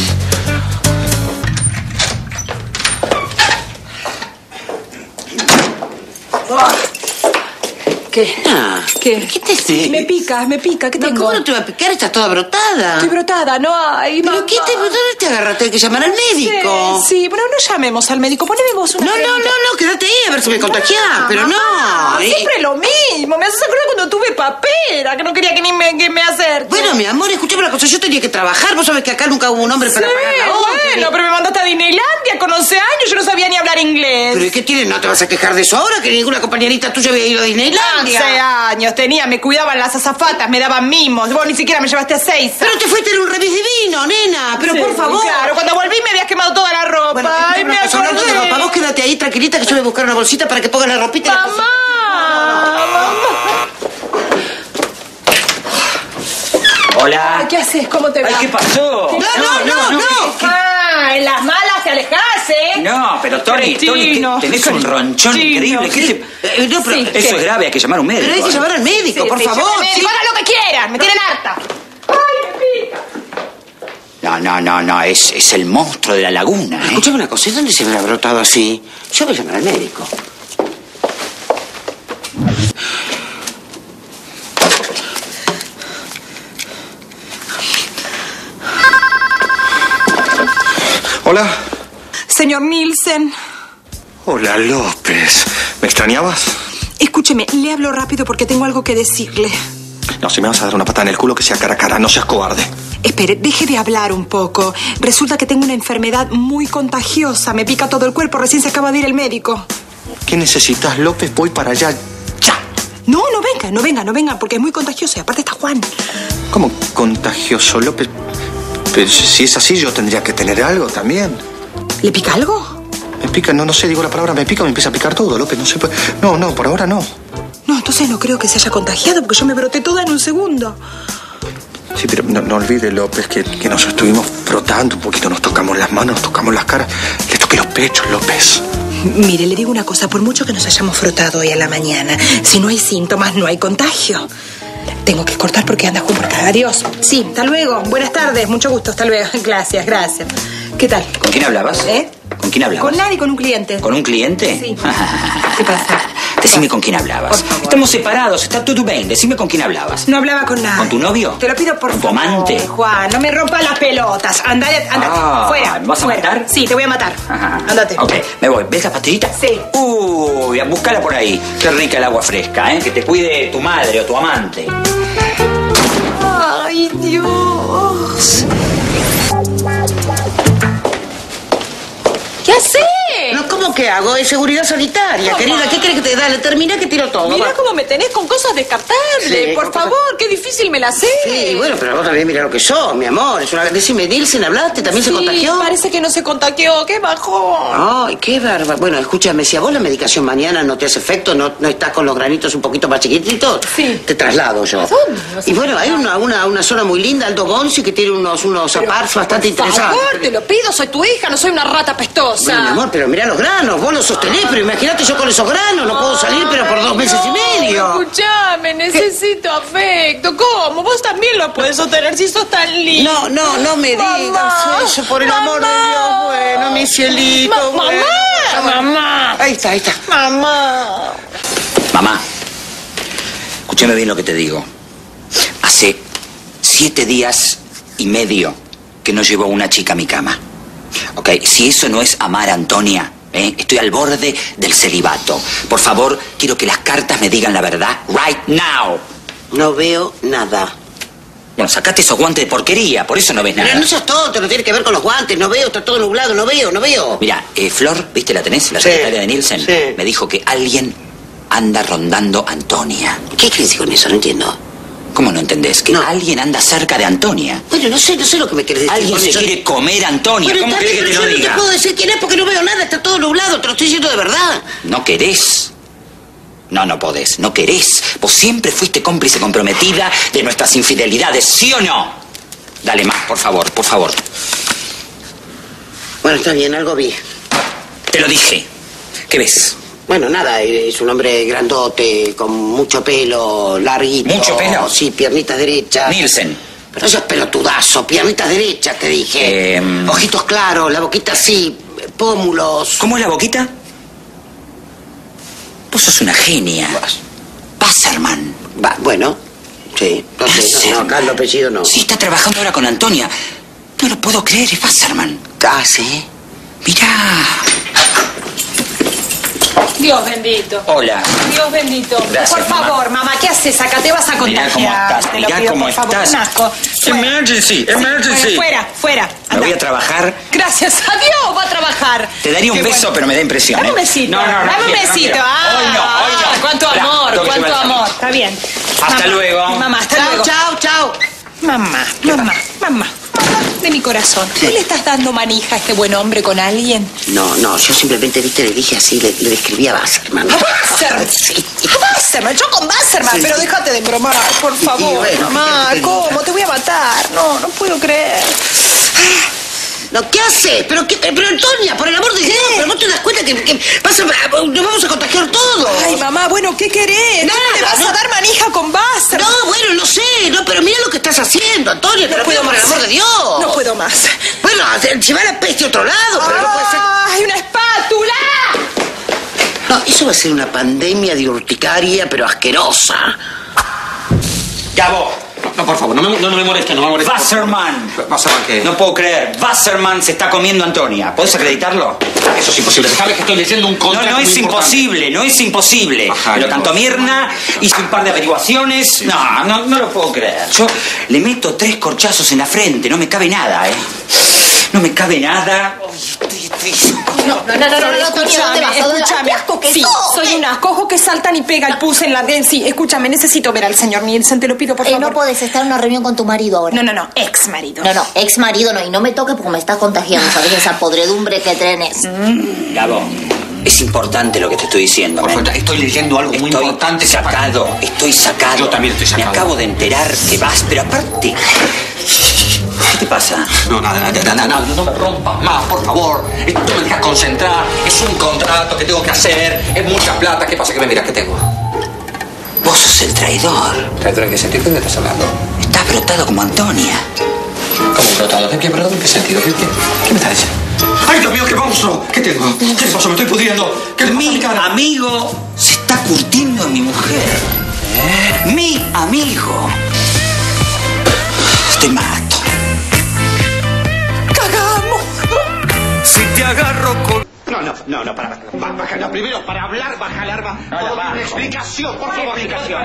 ¿Qué? Ah, ¿Qué? ¿Qué te hace? Me pica, me pica. ¿Qué No, tengo? ¿cómo no te va a picar? Estás toda brotada. Estoy brotada, no hay. ¿Pero mamá. qué te, dónde te agarraste? Hay que llamar al médico. Sí, sí, pero no llamemos al médico. Poneme vos una No, no, no, cremita. no, quédate ahí a ver si me contagiás. Ah, Pero no. mamá, eh. siempre lo mismo. Me haces acordar cuando tuve papera, que no quería que ni me, que me acerque. Bueno, mi amor, escúchame una cosa. Yo tenía que trabajar. Vos sabés que acá nunca hubo un hombre sí, para pagar la obra. bueno, pero me mandaste a Disneylandia con once años. Yo no sabía ni hablar inglés. ¿Pero y qué tienes? ¿No te vas a quejar de eso ahora? Que ninguna compañerita tuya había ido a Disneylandia. once años tenía, me cuidaban las azafatas, me daban mimos. Vos ni siquiera me llevaste a seis. Pero te fuiste en un remis divino, nena. Pero Sí, por favor. Claro, cuando volví me habías quemado toda la ropa. Bueno, Ay, escúchame me una cosa, hablando de acordé. ropa, vos quédate ahí tranquilita que yo voy a buscar una bolsita para que pongas la ropita. y la cosa. Mamá, mamá. Hola. ¿Qué haces? ¿Cómo te va? Ay, ¿qué pasó? No, no, no, no. Ah, en las malas te alejás, ¿eh? No, pero Tony, Tony, Cretino. te- tenés un ronchón Cretino. increíble. ¿Qué te- Eh, no, pero Sí. Eso ¿Qué? es grave, hay que llamar a un médico. Pero hay que ¿eh? llamar al médico, Sí, por sí, favor. llámame, sí. hagan lo que quieran, me tienen harta. Ay, me pica. No, no, no, no, es, es el monstruo de la laguna, ¿eh? Escuchame una cosa, ¿y dónde se me ha brotado así? Yo voy a llamar al médico. Hola. Señor Nielsen, Hola, López. ¿Me extrañabas? escúcheme, le hablo rápido porque tengo algo que decirle. No, si me vas a dar una patada en el culo, que sea cara a cara. No seas cobarde. Espere, deje de hablar un poco. Resulta que tengo una enfermedad muy contagiosa. Me pica todo el cuerpo. Recién se acaba de ir el médico. ¿Qué necesitas, López? Voy para allá. ¡Ya! No, no venga. venga, no venga, no venga, porque es muy contagioso y aparte está Juan. ¿Cómo contagioso, López? Pero si es así, yo tendría que tener algo también. ¿Le pica algo? Me pica, no, no sé, digo la palabra, me pica, me empieza a picar todo, López, no sé. No, no, por ahora no. No, entonces no creo que se haya contagiado porque yo me broté toda en un segundo. Sí, pero no, no olvide, López, que, que nos estuvimos frotando un poquito, nos tocamos las manos, nos tocamos las caras. Le toqué los pechos, López. Mire, le digo una cosa, por mucho que nos hayamos frotado hoy a la mañana, si no hay síntomas, no hay contagio. Tengo que cortar porque anda Juan por acá. Adiós. Sí, hasta luego. Buenas tardes, mucho gusto, hasta luego. Gracias, gracias. ¿Qué tal? ¿Con quién hablabas? ¿Eh? ¿Con quién hablabas? Con nadie, con un cliente. ¿Con un cliente? Sí. ¿Qué pasa? Decime con quién hablabas. Estamos separados, está todo bien. Decime con quién hablabas. No hablaba con nadie. ¿Con tu novio? Te lo pido por ¿Con tu favor. amante? Juan, no me rompas las pelotas. Andate, andate. Ah, fuera. ¿me vas a fuera. matar? Sí, te voy a matar. Ajá. Andate. Ok, me voy. ¿Ves la pastillita? Sí. Uy, a buscarla por ahí. Qué rica el agua fresca, ¿eh? Que te cuide tu madre o tu amante. Ay, Dios. ¿Qué haces? No, ¿cómo que hago? Es seguridad sanitaria, Mamá. querida. ¿Qué querés que te dale? Termina que tiro todo. Mirá va. cómo me tenés con cosas descartables. Sí, Por con cosas- favor, qué difícil me la sé. Sí, bueno, pero vos también mirá lo que sos, mi amor. Es una... Decime, Nielsen, ¿hablaste? ¿También se Sí, contagió? parece que no se contagió. ¡Qué bajón! Ay, qué bárbaro. Bueno, escúchame, si a vos la medicación mañana no te hace efecto, no, no estás con los granitos un poquito más chiquititos, Sí. te traslado yo. ¿A dónde vas a Y bueno, hay una, una, una zona muy linda, Aldo Gonzi, que tiene unos, unos aparts bastante Por interesantes. favor, te lo pido. Soy tu hija, no soy una rata pestosa. Bueno, mi amor, pero mirá los granos, vos los sostenés, pero imagínate yo con esos granos, no puedo salir, pero por dos meses y medio. Escuchame, necesito afecto. ¿Cómo? Vos también lo puedes sostener si sos tan lindo. No, no, no me Mamá, digas eso, por el amor de mamá. Dios, bueno, mi cielito. Ma- bueno. mamá, mamá. Ahí está, ahí está. Mamá. Mamá, escúchame bien lo que te digo. Hace siete días y medio que no llevo una chica a mi cama. Ok, si eso no es amar a Antonia, ¿eh? Estoy al borde del celibato. Por favor, quiero que las cartas me digan la verdad right now. No veo nada. Bueno, sacaste esos guantes de porquería, por eso no ves nada. Pero no seas tonto, no tiene que ver con los guantes, no veo, está todo nublado, no veo, no veo. Mira, eh, Flor, ¿viste la tenés? La Sí, secretaria de Nielsen. sí. Me dijo que alguien anda rondando a Antonia. ¿Qué quieres decir con eso? No entiendo. ¿Cómo no entendés? Que No. alguien anda cerca de Antonia. Bueno, no sé, no sé lo que me quieres decir. Alguien con se eso. quiere comer a Antonia. Bueno, ¿Cómo está querés que bien, te pero lo yo no te diga? puedo decir quién es porque no veo nada, está todo nublado, te lo estoy diciendo de verdad. ¿No querés? No, no podés, no querés. Vos siempre fuiste cómplice comprometida de nuestras infidelidades, ¿sí o no? Dale más, por favor, por favor. Bueno, está bien, algo vi. Te lo dije. ¿Qué ves? Bueno, nada, es un hombre grandote, con mucho pelo, larguito. ¿Mucho pelo? Sí, piernitas derechas. Nielsen. Pero eso es pelotudazo, piernitas derechas, te dije. Em. Ojitos claros, la boquita así, pómulos. ¿Cómo es la boquita? Vos sos una genia. Wasserman. Va, bueno, sí. No sé, no, no, acá el apellido no. Sí, está trabajando ahora con Antonia. No lo puedo creer, es Wasserman. Ah, sí. Mirá. Dios bendito. Hola. Dios bendito. Gracias, por favor, mamá. ¿qué haces acá? Te vas a Mirá contagiar. cómo estás, Te lo mirá pido, cómo por favor. estás. Un asco. Fuera. Emergency, emergency. Bueno, fuera, fuera. Me Anda. voy a trabajar. Gracias a Dios va a trabajar. Te daría un Qué beso, bueno. pero me da impresión. Dame un ¿eh? besito. No, no, no. Dame un quiero, no besito. quiero. Ah, Hoy no, hoy no. Cuánto Esperá, amor, tengo que cuánto llevar el amor. salón. Está bien. Hasta Mamá, luego. Mamá, hasta Chao, luego. chao, chao. Mamá, mamá, mamá. Mamá de mi corazón. ¿Tú le estás dando manija a este buen hombre con alguien? No, no, yo simplemente, viste, le dije así, le, le describí a Wasserman. ¿A Wasserman? Sí. ¿A Wasserman? Yo con Wasserman, Sí. pero déjate de bromar, por Y- y favor. bueno, mamá, ¿qué querés que te ¿cómo? diga? Te voy a matar. No, no puedo creer. No, ¿qué haces? ¿Pero qué? Pero Antonia, por el amor de Dios, pero vos te das cuenta que, que vas a- nos vamos a contagiar todos. Ay, mamá, bueno, ¿qué querés? ¿No Nada, le vas no. a dar manija con Wasserman? No, bueno, no sé, no, pero mira lo que estás haciendo, Antonia, te No lo puedo pido por el más. amor de Dios. No puedo más. Bueno, se va la peste a otro lado, pero no puede ser. ¡Ay, una espátula! No, eso va a ser una pandemia de urticaria, pero asquerosa. Ya vos. No, por favor, no me, no, no me molestes, no me molestes. Wasserman. ¿Wasserman qué? No puedo creer. Wasserman se está comiendo a Antonia. ¿Podés acreditarlo? Eso es imposible. Sabes que estoy leyendo un No, contrato no es muy importante. imposible, no es imposible. Ajá, Lo no. cantó Mirna, hizo un par de averiguaciones. No, no, no lo puedo creer. Yo le meto tres corchazos en la frente, no me cabe nada, ¿eh? No me cabe nada. Ay, estoy- estoy- no, no, no, no, no, escúchame, escúchame. ¿Qué asco que sí, sos? soy un asco, ojos que saltan y pega el pus en la... Sí, escúchame, necesito ver al señor Nielsen, te lo pido, por Eh, favor. no podés estar en una reunión con tu marido ahora. No, no, no, ex marido. No, no, ex marido no, y no me toques porque me estás contagiando, ¿sabes? Esa podredumbre que trenes. Mm. Gabo, es importante lo que te estoy diciendo. Por favor, estoy leyendo algo muy estoy importante. sacado, estoy sacado. Yo también estoy sacado. Me acabo de enterar que vas, pero aparte... ¿Qué te pasa? No, nada, nada, nada, nada, no me rompas más, por favor. Esto me deja concentrar. Es un contrato que tengo que hacer. Es mucha plata. ¿Qué pasa? ¿Qué me miras que tengo? Vos sos el traidor. ¿Traidor en qué sentido? ¿Qué me estás hablando? Estás brotado como Antonia. ¿Cómo brotado? ¿En qué, perdón? ¿En qué sentido? ¿Qué, qué, qué me estás diciendo? ¡Ay, Dios mío, qué monstruo! ¿Qué tengo? ¿Qué le pasó? Me estoy pudriendo. ¿Qué le pasa a mi cara? Amigo se está curtiendo en mi mujer. ¿Eh? Mi amigo. Estoy mato. ¡Cagamos! Si te agarro con... No, no, no, no, para, para, baja, no, primero, para hablar, baja el arma. No, una explicación, por favor, explicación.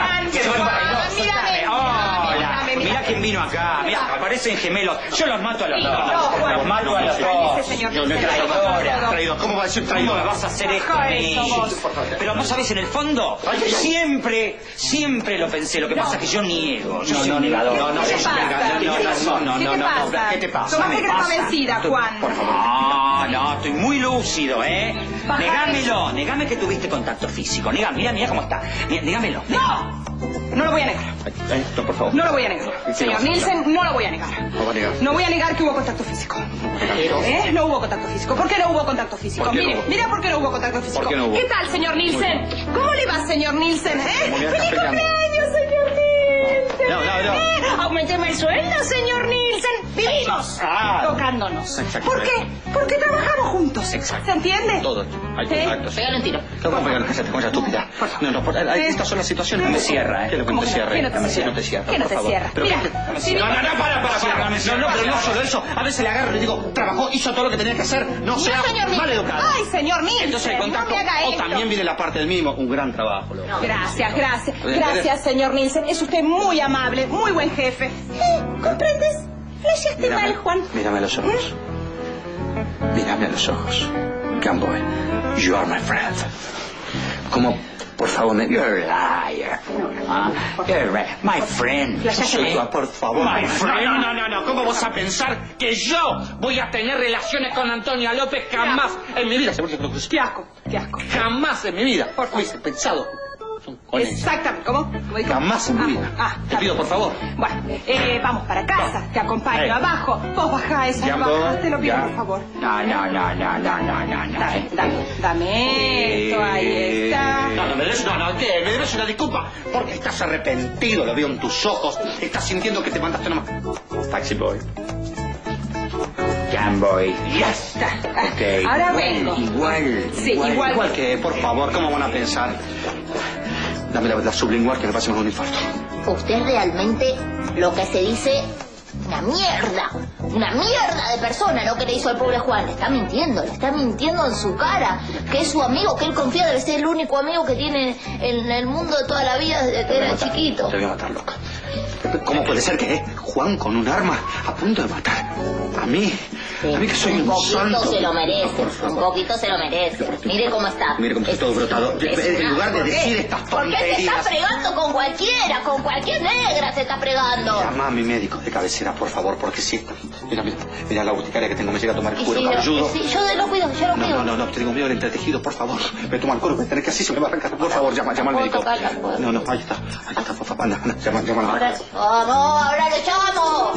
Hola, mira quién vino acá. Mira, aparecen gemelos. Yo los mato a los dos. Los mato a los dos. Yo no he traidora. Traidor, ¿cómo va a decir ¿Cómo traidor? me vas a hacer esto a mí? Pero vos sabés, en el fondo, siempre, siempre lo pensé. Lo que pasa es que yo niego. Yo soy un negador. No, no, sos un negador. No, no, no, no, no. ¿Qué te pasa? Tomaste ¿Qué grapa pasa? vencida, Juan. Por favor. No, no, estoy muy lúcido, ¿eh? Negámelo, negame que tuviste contacto físico. Negame, mira, mira cómo está. Mira, negámelo. ¡No! No lo voy a negar. Esto, por favor. No lo voy a negar. Señor Nielsen, no lo voy a negar. No va a negar. No voy a negar que hubo contacto físico. ¿Eh? No hubo contacto físico. ¿Por qué no hubo contacto físico? ¿Por qué no Mire, hubo? mira por qué no hubo contacto físico. ¿Por qué no hubo? ¿Qué tal, señor Nielsen? ¿Cómo le va, señor Nielsen, eh? Muy bien, ¡Feliz está peleando. cumpleaños, señor Nielsen! No, no, no. ¿Eh? Aumenteme el sueldo, señor Nielsen. Vivimos Ah. tocándonos. Exacto. ¿Por qué? Porque trabajamos juntos. Exacto. ¿Se entiende? Todo. Hay ¿Eh? contactos. Pégale un tiro. ¿Cómo pegar las casas con esa estúpida? No, no, por, hay, estas son las situaciones. No me cierra, ¿eh? ¿Qué es lo que no ¿Cómo te que no? cierra? ¿Qué no te Dame, cierra? no te cierra, ¿Qué no por te favor. cierra? Pero Mira, ¿qué? sí, No, no, no, para, para, Ciérrame, para. No, ciérrame. no, pero no solo eso. A veces le agarro y le digo, trabajó, hizo todo lo que tenía que hacer. No sea señor mal Nielsen. educado. Ay, señor Nielsen, Entonces el contacto, no me haga o esto. también viene la parte del mínimo. Un gran trabajo. loco. Gracias, gracias. Bien, Gracias, señor Nielsen. Es usted muy amable, muy buen jefe. ¿Eh? ¿Comprendes? Flasheaste Mírame, mal, Juan. mírame a los ojos. Mírame a los ojos. Gamboy, you are my friend. Como, por favor, me... You're a liar. Ah, you're right. My friend. Soy tu- por favor. My friend. No, no, no, no. ¿Cómo vas a pensar que yo voy a tener relaciones con Antonia López? Jamás en mi vida. ¿Se puede cruzar? Qué asco, qué asco. Jamás en mi vida. Por hubiese pensado con ella. Exactamente. ¿Cómo? ¿Cómo dijo? Jamás en mi Ah, vida. Ah, Te pido, por favor. Bueno, eh, vamos para casa. Te acompaño Hey. abajo. Vos bajá esa, Jambo, bajá, te lo pido, ya. por favor. No, no, no, no, no, no, no, no. Dame, dame, dame esto, ahí está. No, no, me debes, no, no, ¿qué? Me debes una disculpa porque estás arrepentido, lo veo en tus ojos. Estás sintiendo que te mandaste nomás. Taxi boy. Gamboy. Ya está. Ok. Ahora igual, vengo. Igual. Sí, igual. Igual que, por favor, ¿cómo van a pensar? Dame la, la sublingual que le pasemos un infarto. Usted es realmente lo que se dice una mierda. Una mierda de persona lo que le hizo al pobre Juan. Le está mintiendo, le está mintiendo en su cara. Que es su amigo, que él confía debe ser el único amigo que tiene en el mundo de toda la vida desde que era chiquito. Te voy a matar, loca. ¿Cómo puede ser que eh, Juan con un arma a punto de matar a mí? Sí, A mí que soy un, un poquito santo. se lo merece, un poquito se lo merece. Mire cómo está. Mire cómo está Es- todo brotado. es En una- lugar de ¿por qué? decir estas ¿Por qué se está tonterías. fregando con cualquiera? Con cualquier negra se está fregando. Llama a mi médico de cabecera, por favor, porque si... Mira, mira, mira la urticaria que tengo, me llega a tomar el Y cuero si no- cabelludo. y si- yo lo cuido, yo lo No, cuido. no, no, no, te digo miedo al entretejido, por favor. Me toma el cuero, me tenés que así, se me va a arrancar. Por favor, llama, llama al ¿Puedo médico. tocarla? ¿Puedo? No, no, ahí está, ahí está, por favor, anda, anda, llama, llama a Ahora, la... vamos, ahora le llamo.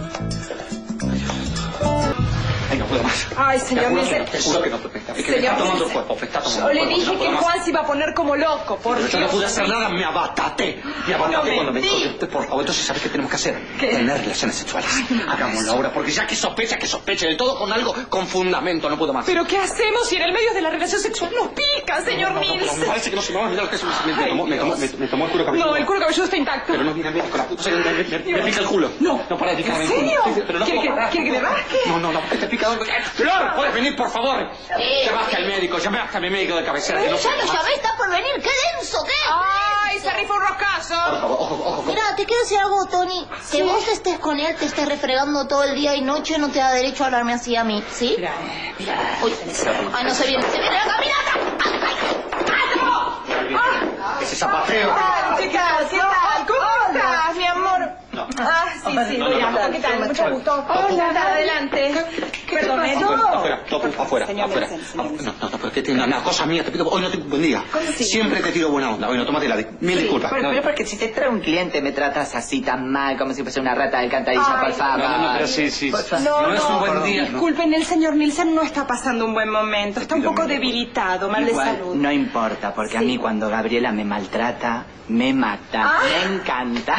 Ay, no puedo más. Ay, Te señor juro que Nielsen. no, te juro que no, me está, es que me Señor está tomando el Nielsen. cuerpo, me está tomando Yo le el cuerpo, dije no que puedo más. Juan se iba a poner como loco, por Pero yo no Dios. pude hacer nada, me abataté. Me abataté No me cuando me digas. dijo, por favor, entonces, ¿sabes qué tenemos que hacer? ¿Qué? Tener relaciones sexuales. Hagámoslo ahora, porque ya que sospecha, que sospeche de todo con algo con fundamento, no puedo más. ¿Pero qué hacemos si en el medio de la relación sexual nos pica, señor No, no, no, me Nielsen? parece que no se me va a mirar lo que es. Me, me, Ay, tomó, me, tomó, me, Dios. me tomó el cuero cabelludo. No, el cuero cabelludo está intacto. Pero no mira médico, la puta, me, me, me, me pica el culo. No. No para de picarme ¿En el culo. serio? Sí, sí, pero no ¿Quiere puedo que- parar, quiere que no le puedo. rasque? No, no, no, que te pica. Flor, ¿puedes venir, por favor? Llamaste al médico, llamaste a mi médico de cabecera. Que no Ya puedo lo más. llamé, está por venir. ¡Qué denso, qué! ¡Ay, se rifó un roscazo! Por favor, ojo, ojo. Mira, te quiero decir algo, Tony. Que ¿Sí? vos estés con él, te estés refregando todo el día y noche, no te da derecho a hablarme así a mí, ¿sí? Mira, mira. Uy, ay, no se viene, se viene la caminata. ¡Ay, ay! Ese zapateo. Hola, chicas, ¿qué tal? ¿Cómo estás, mi amor? No. Ah, sí, sí, No, no, mira, no, no. ¿qué tal? Mucho gusto. Hola, Hola, adelante. Perdón, ¿eh? Afuera, topo, afuera, Señor afuera. Nelson, señor No, Nelson. no, no, pero que te, no, no, cosa mía, te pido, hoy no te, buen día. ¿Cómo sí? Siempre te tiro buena onda, hoy no, tómate la, mil disculpas. Pero, No, pero porque si te trae un cliente me tratas así tan mal, como si fuese una rata de alcantarilla, Ay, por favor. no, no, pero sí, sí. Por favor. No, No es un no, buen día, ¿no? disculpen, el señor Nielsen no está pasando un buen momento. Está un poco debilitado, mal de Igual, salud. no importa, porque a Sí. mí cuando Gabriela me maltrata, me mata, Ah. me encanta.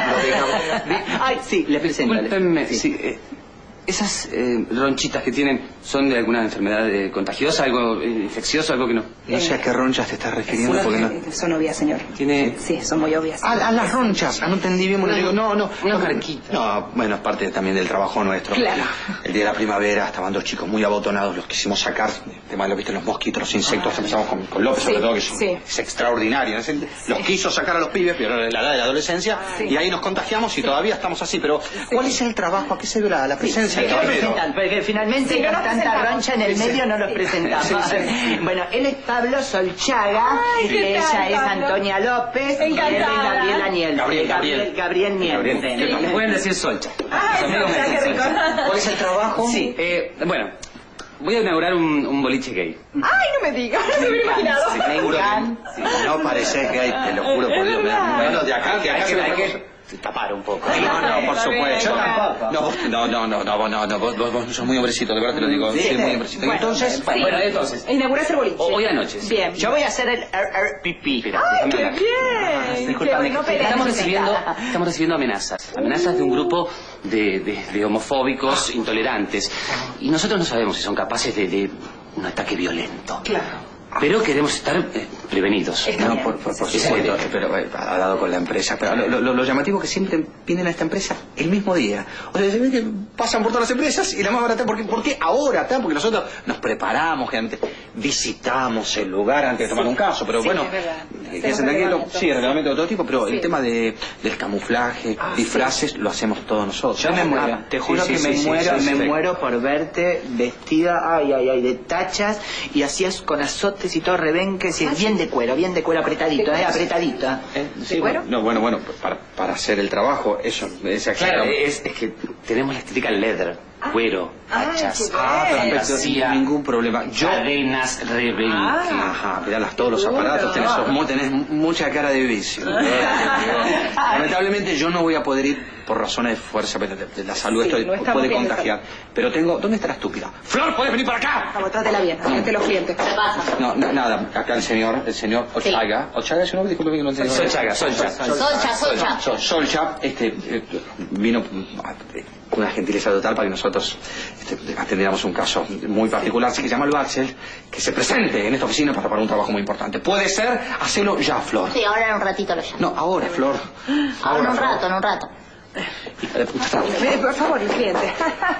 Ay, sí, le presento. Discúlpenme, sí, eh, esas eh, ronchitas que tienen, ¿son de alguna enfermedad eh, contagiosa, algo eh, infeccioso, algo que no? No sé a qué ronchas te estás refiriendo porque no... Son obvias, señor. Tiene... Sí, son muy obvias. Ah, a las ronchas. Ah, no entendí bien. Bueno, digo, no, no. Una no, marquita. No, bueno, es parte también del trabajo nuestro. Claro. El día de la primavera estaban dos chicos muy abotonados, los quisimos sacar. Además, lo viste, los mosquitos, los insectos. Empezamos con, con López, Sí, sobre todo, que es, sí. es extraordinario. Es el- Los quiso sacar a los pibes, pero en la edad de la adolescencia. Sí. Y ahí nos contagiamos y todavía estamos así. Pero, ¿cuál es el trabajo? ¿A qué se debe la, la presencia? Sí, del nos caballero? presentan, porque finalmente Sí, no con nos tanta presentamos. roncha en el Sí, sí. medio no nos presentamos. Sí, sí. Bueno, él es Pablo Solchaga, Ay, y ¿qué ella tal, es Pablo? Antonia López, y él es Encantada. Gabriela Niel. Gabriel, Gabriel, Gabriel. Gabriel Niel. Gabriel, Me pueden decir Solcha. Ah, Mis amigos me Solcha, dicen qué rico. Solcha. ¿Cuál es el trabajo? Sí, eh, bueno, voy a inaugurar un, un boliche gay. Ay, no me digas, no me hubiera imaginado. Me encanta. Sí, no parece que hay, te lo juro por Dios. me da- Bueno, de acá, de acá Hay se que- me hay da que- cosa. tapar un poco. No, no, por Está bien, supuesto. está bien. No, vos- no, no, no, no, vos no, no, vos, vos, vos sos muy hombrecito, de verdad te lo digo. Sí, muy hombrecito. Y Bueno, entonces, sí. Bueno, entonces, Inauguras el boliche. hoy anoche. sí. Bien. Yo voy a hacer el er, er, pipí. Espera, Ay, déjame qué hablar. bien. Discúlpame, Qué bueno, que pero- Estamos recibiendo, estamos recibiendo amenazas. Amenazas de un grupo de, de, de homofóbicos intolerantes. Y nosotros no sabemos si son capaces de, de un ataque violento. Claro. Pero queremos estar eh, prevenidos. Está no, bien. por, por, por Sí, supuesto, sí. pero eh, ha dado con la empresa. Pero lo, lo, lo llamativo es que siempre vienen a esta empresa el mismo día. O sea, se ve que pasan por todas las empresas y la más barata. ¿Por qué, ¿Por qué ahora? Tan? Porque nosotros nos preparamos, gente, visitamos el lugar antes de tomar un caso. Pero Sí, bueno, es verdad. eh, Hacemos quédense tranquilos. reglamento. Sí, reglamento de todo tipo, pero Sí. el tema de, del camuflaje, disfraces, lo hacemos todos nosotros. Yo me muero, te Sí, juro sí, que sí, me sí, muero, sí, me sí. muero por verte vestida, ay, ay, ay, de tachas y hacías con azotes y todo rebenques y es bien de cuero, bien de cuero apretadito, eh, apretadito. Eh, sí, ¿De cuero? bueno, no, bueno, bueno, para, para hacer el trabajo, eso, ese Claro, es, es que tenemos la estética leather, cuero, Ay, hachas, qué Ah, bien. perfecto, fantasía, ningún problema. Yo, cadenas, rebenque. ajá, mirá las- todos los aparatos, tenés, sos mu- tenés mucha cara de vicio. Lamentablemente yo no voy a poder ir por razones de fuerza de, de- de la salud, Sí, esto no estamos puede bien de contagiar. Pero tengo, ¿dónde está la estúpida? Flor, ¿puedes venir para acá? Vamos, trátela bien, ante los clientes. ¿Qué pasa? No, na- nada, acá el señor, el señor Ochaga. Ochaga es un nombre, disculpe que no entiendo. Solchaga, Solchaga. Solcha, solcha. Sol, Solcha, este, eh, vino eh, con una gentileza total para que nosotros este, atendiéramos un caso muy particular, así que llama a Axel, que se presente en esta oficina para, para un trabajo muy importante. Puede ser, hacelo ya, Flor. Sí, ahora en un ratito lo llamo. No, ahora, Flor. Ahora en un Flor. rato, en un rato. Hija de puta. Eh, Por favor, el cliente.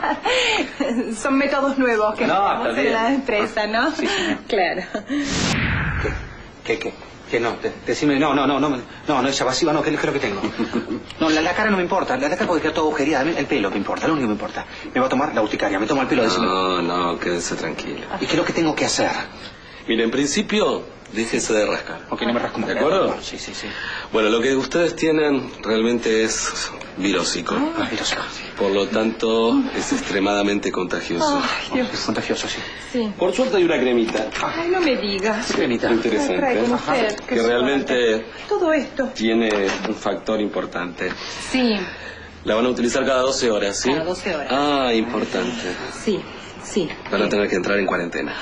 Son métodos nuevos que No, tenemos está en bien. la empresa, ¿no? Sí, sí. Claro. ¿Qué, qué, qué? no, de- decime, no, no, no, no, me- no, no, esa evasiva no, ¿qué, qué es lo que tengo? No, la, la cara no me importa, la, la cara puede quedar toda agujereada, el pelo me importa, lo único que me importa. Me va a tomar la urticaria, me toma el pelo, decime. No, no, quédese tranquilo. ¿Y qué es lo que tengo que hacer? Mire, en principio, déjese de rascar. Ok, no me rasco más. ¿De acuerdo? Sí, sí, sí. Bueno, lo que ustedes tienen realmente es virósico. Ah, virósico, sí. Por lo tanto, es extremadamente contagioso. Ay, Dios. Es contagioso, sí. Sí. Por suerte hay una cremita Ay, no me digas. Cremita. Trae interesante con usted. qué que realmente suerte. Todo esto. tiene un factor importante. Sí, La van a utilizar cada doce horas, ¿sí? Cada doce horas. Ah, importante. sí, sí. Van a tener que entrar en cuarentena.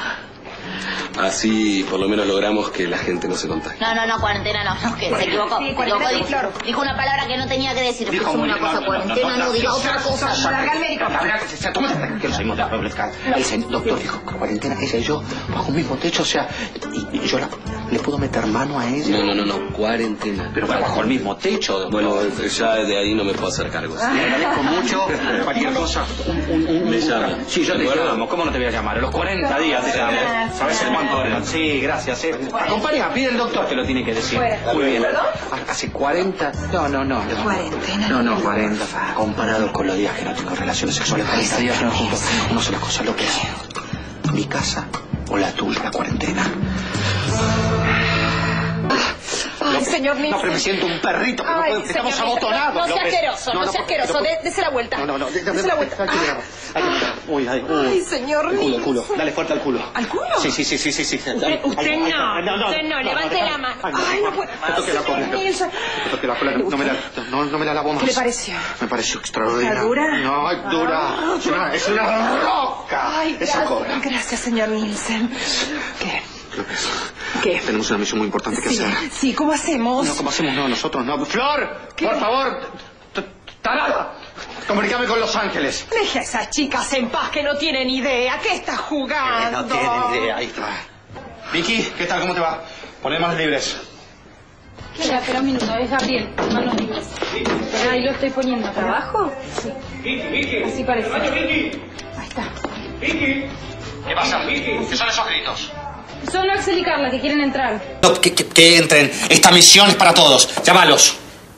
Así por lo menos logramos que la gente no se contagie. No, no, no, cuarentena no, no, que se equivocó. Sí, Se cuarentena equivocó, sí, dijo, Flor. dijo una palabra que no tenía que decir. Dijo Dijo muy- una no, cosa, no, no, cuarentena, no, no, no, diga no, otra no, cosa. no, Larga al médico. Que no soy moderno, el señor doctor dijo que cuarentena, ella y yo, bajo un mismo techo, o sea, y, y yo la- le puedo meter mano a ella. No, no, no, no, cuarentena. Pero bajo el mismo techo, doctor. Bueno, ya de ahí no me puedo hacer cargo. ¿sí? Le agradezco mucho, cualquier cosa. Un, un, un, Me llama. Sí, yo ¿De te acuerdo? llamo. ¿Cómo no te voy a llamar? A los cuarenta días te llamo. parece un montón. Sí, gracias. Eh. Acompaña, pide el doctor que lo tiene que decir. Fuera. Muy bien. Hace cuarenta... No, no, no. no. Cuarentena. No, no, cuarenta. Comparado con los días que no tengo relaciones sexuales, cuarenta días que no junto. No sé las cosas, lo que es. ¿Mi casa o la tuya, la cuarentena? Ay, señor Nielsen. No, pero me siento un perrito. Que no Ay, puedo, estamos señor Nielsen, abotonados. No, no sea López. asqueroso, no, No, no, sea no, asqueroso. no, Dé- Dese la vuelta. No, no, no. Dese la vuelta. Hay que mirar. Hay que mirar. Uy, ay, uy. Ay, señor El culo, el culo. Nielsen. Dale fuerte al culo. ¿Al culo? Sí, sí, sí, sí, sí. sí. Usted, Dale. usted Ay, no, ay, usted no, levante déjame. la mano. Ay, Ay, no puede Te más, toqué la cola. señor Nielsen. Te toqué la cola. No me la, no, no me la lavo más. ¿Qué le pareció? Me pareció extraordinario. ¿Está dura? No, ay, dura. Es una, es una roca. Ay, Esa gracias, cobra. gracias, señor Nielsen. ¿Qué? López, ¿Qué? tenemos una misión muy importante que Sí, hacer. sí, ¿cómo hacemos? No, ¿cómo hacemos? No, nosotros no. Flor, ¿Qué? por favor. T- Tarada. Comunícame con Los Ángeles. Deja a esas chicas en paz que no tienen idea. ¿Qué está jugando? No tienen idea. Ahí está. Vicky, ¿qué tal? ¿Cómo te va? Poné manos libres. Espera, espera un minuto, es Gabriel, manos libres. Espera, ahí lo estoy poniendo. ¿Trabajo? Sí. Así parece. Ahí está. ¿Qué pasa? ¿Qué son esos gritos? Son Axel y Carla que quieren entrar. No, que, que- que entren. Esta misión es para todos. Llámalos.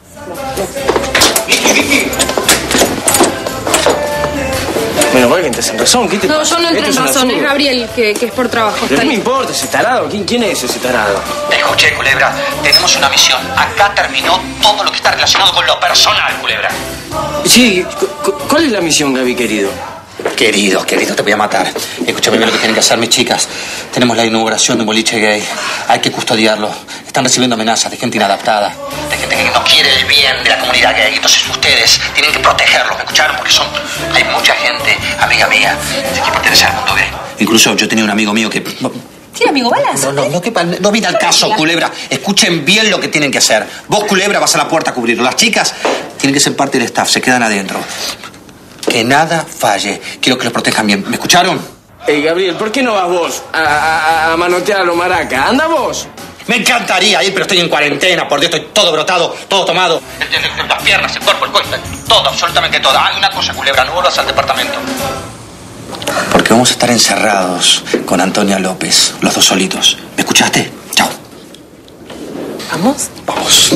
Bueno, vale que entres en razón. ¿Qué te No, pasa? yo no entro Esto en es un razón, es absurdo. Gabriel, que, que es por trabajo. Pero Está no me ahí. importa ese tarado. ¿Quién, quién es ese tarado? Escuché, Culebra. Tenemos una misión. Acá terminó todo lo que está relacionado con lo personal, Culebra. Sí, cu- cu- ¿cuál es la misión, Gaby, querido? Querido, querido, te voy a matar. Escúchame bien lo que tienen que hacer mis chicas. Tenemos la inauguración de un boliche gay. Hay que custodiarlo. Están recibiendo amenazas de gente inadaptada. De gente que no quiere el bien de la comunidad gay. Entonces ustedes tienen que protegerlos, ¿me escucharon? Porque son... Hay mucha gente, amiga mía, que pertenece al mundo gay. Incluso yo tenía un amigo mío que... ¿Tiene amigo balas? No, no, no, que, pa- no viene al caso, Culebra. Escuchen bien lo que tienen que hacer. Vos, Culebra, vas a la puerta a cubrirlo. Las chicas tienen que ser parte del staff, se quedan adentro. Que nada falle. Quiero que los protejan bien. ¿Me escucharon? Ey, Gabriel, ¿por qué no vas vos a, a, a manotear a los maracas? ¡Anda vos! Me encantaría ir, pero estoy en cuarentena. Por Dios, estoy todo brotado, todo tomado. Las piernas, el cuerpo, el cuello, todo, absolutamente todo. Hay una cosa, Culebra, no vuelvas al departamento. Porque vamos a estar encerrados con Antonia López, los dos solitos. ¿Me escuchaste? Chao. ¿Vamos? Vamos.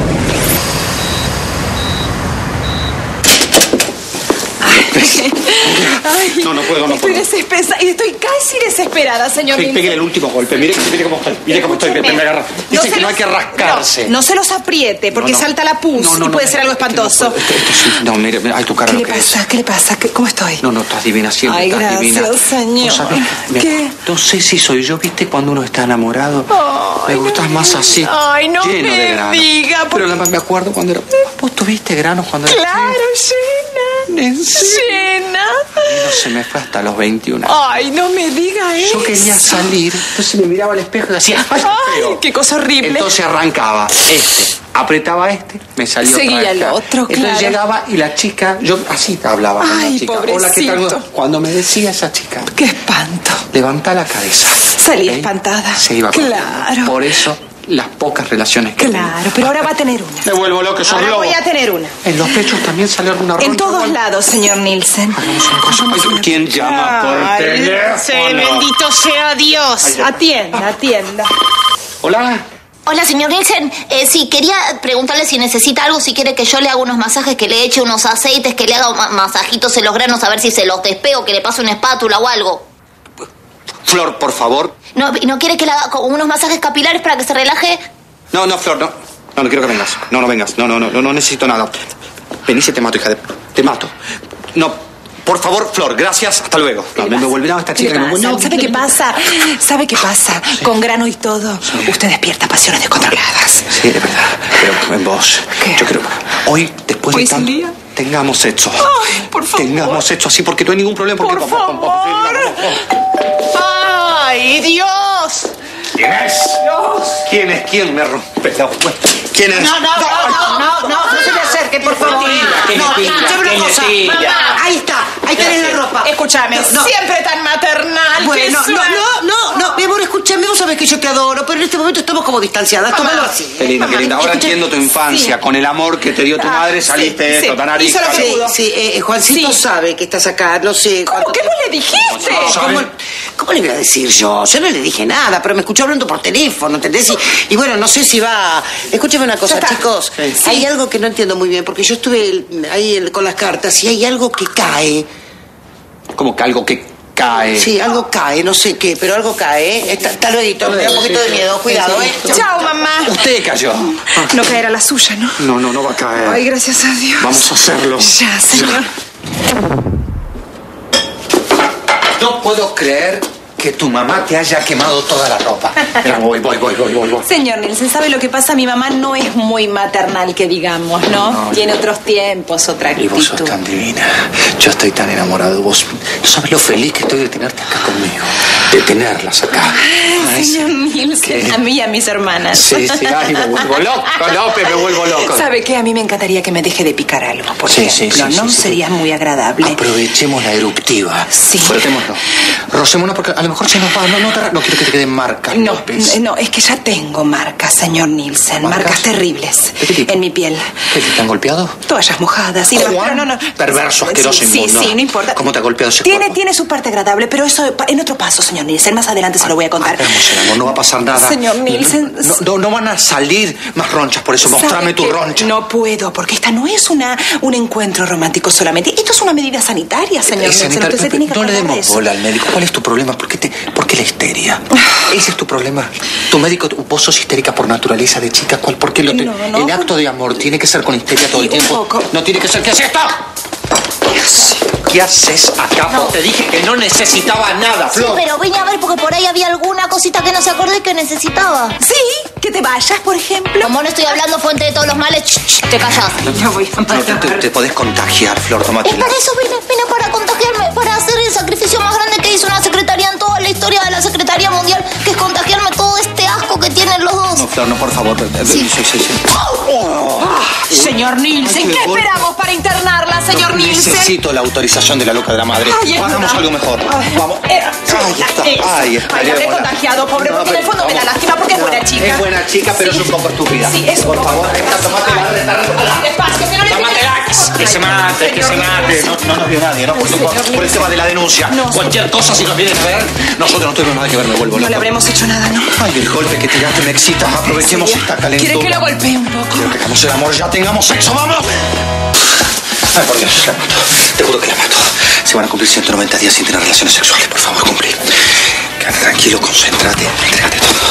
Ay, No, no puedo, no estoy puedo. desesperada, estoy casi desesperada, señor Sí, Nielsen. pegué el último golpe. Mire, mire cómo estoy. Mire cómo estoy. Me, me agarra. Dicen se que no los- hay que rascarse. No, no se los apriete, porque No, no. salta la pus No, no, y no, puede no, ser algo que no espantoso. puedo. Esto, esto sí. No, mire, mire, ay, tu cara ¿Qué lo le que pasa? es. ¿Qué le pasa? ¿Qué- ¿Cómo estoy? No, no, estás divina siempre, Ay, estás gracias, divina. señor. ¿Vos sabés? Me- ¿Qué? No sé si soy yo, ¿viste? Cuando uno está enamorado. Ay, me gustas más así. Ay, no lleno me de granos. diga, Pero nada más me acuerdo cuando era... ¿Vos tuviste granos cuando era Claro, llena. ¿En serio? Llena. chico? No se me fue hasta los veintiún. Ay, no me diga eso. Yo quería salir, entonces me miraba al espejo y decía, ¡ay, qué Ay, feo! qué cosa horrible. Entonces arrancaba este, apretaba este, me salía otra Seguía vez el acá. otro, Entonces claro. llegaba y la chica, yo así hablaba con Ay, la chica. Hola, ¿qué pobrecito. tal? Cuando me decía esa chica, Qué espanto. levanta la cabeza. Salí ¿ok? espantada. Se iba corriendo. Claro. Por eso las pocas relaciones que Claro, pero ahora va a tener una. me vuelvo loco, sos Ahora lobo. voy a tener una. En los pechos también sale alguna roncha. En todos igual. lados, señor Nielsen. Hagamos una cosa. Ay, ¿quién llama por Ay, teléfono? sí, bendito sea Dios. Ay, Atienda, atienda. Hola. Hola, señor Nielsen. Eh, sí, quería preguntarle si necesita algo, si quiere que yo le haga unos masajes, que le eche unos aceites, que le haga ma- masajitos en los granos, a ver si se los despego, que le pase una espátula o algo. Flor, por favor. ¿No, ¿no quiere que le haga como unos masajes capilares para que se relaje? No, no, Flor, no. No, no quiero que vengas. No, no vengas. No, no, no, no, no necesito nada. Vení y te mato, hija de... Te mato. No, por favor, Flor, gracias. Hasta luego. No, me, me volverá esta ¿Qué chica. le que me pasa? vuelve- ¿Sabe qué pasa? ¿Sabe qué pasa? Con grano y todo, usted despierta pasiones descontroladas. Sí, de verdad. Pero en vos. ¿Qué? Yo creo... Hoy, después ¿Hoy de es el tanto... día? Tengamos sexo. Ay, por favor. Tengamos sexo así porque no hay ningún problema. Porque... Por favor. ¡Ay, Dios! ¿Quién es? ¿Quién es? ¿Quién me rompe la hue- ¿Quién es? No, no, no, no, no, no, no se me acerque, por favor. No, escúchame una cosa. Mamá, ahí está, ahí tenés la ropa. Escúchame, No, no. siempre tan maternal. Bueno, qué no, suerte. no, no, no, mi amor, escúchame, vos sabés que yo te adoro, pero en este momento estamos como distanciadas, tómalo así. Qué linda, qué linda. Ahora Escucha- entiendo tu infancia. Sí. Con el amor que te dio tu Ah, madre saliste sí, de esto, sí. tan Hizo lo que arisca. pudo. Sí, sí, eh, Juancito Sí. sabe que estás acá, no sé. ¿Cómo? cuánto ¿Qué te- vos le dijiste? No, ¿Sabe? ¿cómo? ¿Cómo le voy a decir yo? Yo no le dije nada, pero me escuchó hablando por teléfono, ¿entendés? Y, y bueno, no sé si va... Escúcheme una cosa, chicos. Sí. Hay algo que no entiendo muy bien, porque yo estuve ahí con las cartas y hay algo que cae. ¿Cómo que algo que cae? Sí, algo cae, no sé qué, pero algo cae. ¿eh? Está, está luego, me da un poquito de miedo, cuidado, ¿eh? Chao, mamá. Usted cayó. No caerá la suya, ¿no? No, no, no va a caer. Ay, gracias a Dios. Vamos a hacerlo. Ya, señor. No puedo creer que tu mamá te haya quemado toda la ropa. Mira, voy, voy, voy, voy, voy, voy. Señor Nielsen, ¿sabe lo que pasa? Mi mamá no es muy maternal, que digamos, ¿no? no Tiene no. otros tiempos, otra actitud. Y vos sos tan divina. Yo estoy tan enamorado de vos. No sabes lo feliz que estoy de tenerte acá conmigo. De tenerlas acá. Ay, señor Nielsen, ¿qué? A mí y a mis hermanas. Sí, sí, ay, me vuelvo loco, López, me vuelvo loco. ¿Sabe qué? A mí me encantaría que me deje de picar algo, por sí, ejemplo, sí, sí, ¿no? Sí, sí, Sería sí. muy agradable. Aprovechemos la eruptiva. Sí. Frotémoslo. Rocémonos porque a lo mejor se nos va. No, no, te, no quiero que te queden marcas, No, López. no, es que ya tengo marcas, señor Nielsen. ¿Marcas? Marcas terribles. ¿De qué tipo? En mi piel. ¿Qué, te han golpeado? Toallas mojadas. Y Juan, no, pero no, no. Perverso, asqueroso, sí, inmundo. Sí, sí, no importa. ¿Cómo te ha golpeado ese Tiene, cuerpo? tiene su parte agradable, pero eso en otro paso, señor Nielsen. Más adelante se lo voy a contar. Hagamos el amor, no va a pasar nada. Señor Nielsen... No, no, no van a salir más ronchas, por eso mostrame tu roncha. No puedo, porque esta no es una un encuentro romántico solamente. Esto es una medida sanitaria, señor Nielsen. Sanitaria. Usted se tiene que no le acordar de demos eso. bola al médico. ¿Cuál es tu problema? ¿Por qué, te, por qué la histeria? Ese es tu problema. Tu médico, vos sos histérica por naturaleza de chica. ¿Cuál? ¿Por qué lo te, no, no, el acto de amor tiene que ser con histeria todo sí, el tiempo? Un poco. No tiene que ser. ¿Qué haces esto? ¿Qué haces? ¿Qué haces acá? No. Te dije que no necesitaba nada, Flor. Sí, pero vine a ver porque por ahí había alguna cosita que no se acordé que necesitaba. Sí, que te vayas, por ejemplo. Como no estoy hablando fuente de todos los males, ch, ch, te callás. Yo voy a no, te, te, te podés contagiar, Flor, tómate. Es para eso vine, vine para contagiarme, para hacer el sacrificio más grande que hizo una secretaría en toda la historia de la Secretaría Mundial, que es contagiarme todo este asco que tienen los dos. No, Flor, no, por favor. Sí, sí, sí. sí. Oh, señor Nielsen, ¿qué esperamos para internarla, señor no, Nielsen? Necesito la autorización de la loca de la madre. Ay, hagamos algo mejor. Vamos. Eh, Ahí está. eh, Ahí está. Ay, la habré contagiado, pobre, no, porque en el fondo vamos. me da lástima porque es buena chica. Es buena chica, pero sí. Es un poco estúpida. Sí, es un Por poco favor, esta, tómatela. Despacio, que no le Tómatela. Que se mate, que se mate. No, no nos vio nadie, ¿no? Por, por, por el tema de la denuncia. No. Cualquier cosa, si nos vienen a ver, nosotros no tuvimos nada que ver, me vuelvo loco. No le habremos hecho nada, ¿no? Ay, el golpe que tiraste me excita. Aprovechemos esta calentura. ¿Quiere que lo golpee un poco? Quiero que hagamos el amor, ya tengamos sexo, ¡vamos! Ay, por Dios, la mato. Te juro que la mato. Se van a cumplir ciento noventa días sin tener relaciones sexuales. Por favor, cumplí. Quédate tranquilo, concéntrate, entrégate todo.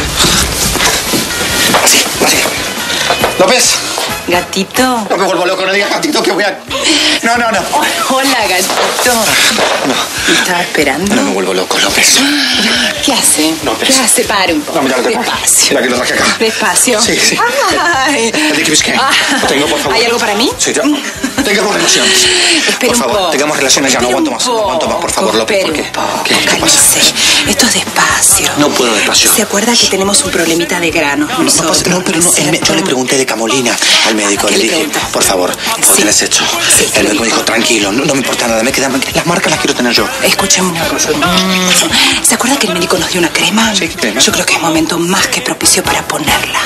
Así, así. López. Gatito. No me vuelvo loco, no digas gatito que voy a... No, no, no. Oh, hola, gatito. No. ¿Estaba esperando? No me vuelvo loco, López. ¿Qué hace? López. ¿Qué hace? Pare un poco. No, mira lo que Despacio. Mira que lo traje acá. Despacio. Sí, sí. Ay. El de Kibisken. Ah. Lo tengo, por favor. ¿Hay algo para mí? Sí, yo. Tengamos relaciones. Espera por favor, un poco. tengamos relaciones ya. No aguanto más. No aguanto más, por favor, López. ¿Por qué? ¿Qué, ¿Qué pasa? Esto es despacio. No puedo despacio. ¿Se acuerda que tenemos un problemita de granos No, nosotros? no, pero no, él me- yo le pregunté de Camolina al médico. ¿Qué Le le dije, preguntó? por favor, ¿puedo Sí. tener sexo? Sí, ¿qué El le médico me dijo? dijo, tranquilo, no, no me importa nada. Me quedan, las marcas las quiero tener yo. Escúcheme una cosa. ¿Se acuerda que el médico nos dio una crema? Sí, ¿qué crema? Yo creo que es momento más que propicio para ponerla.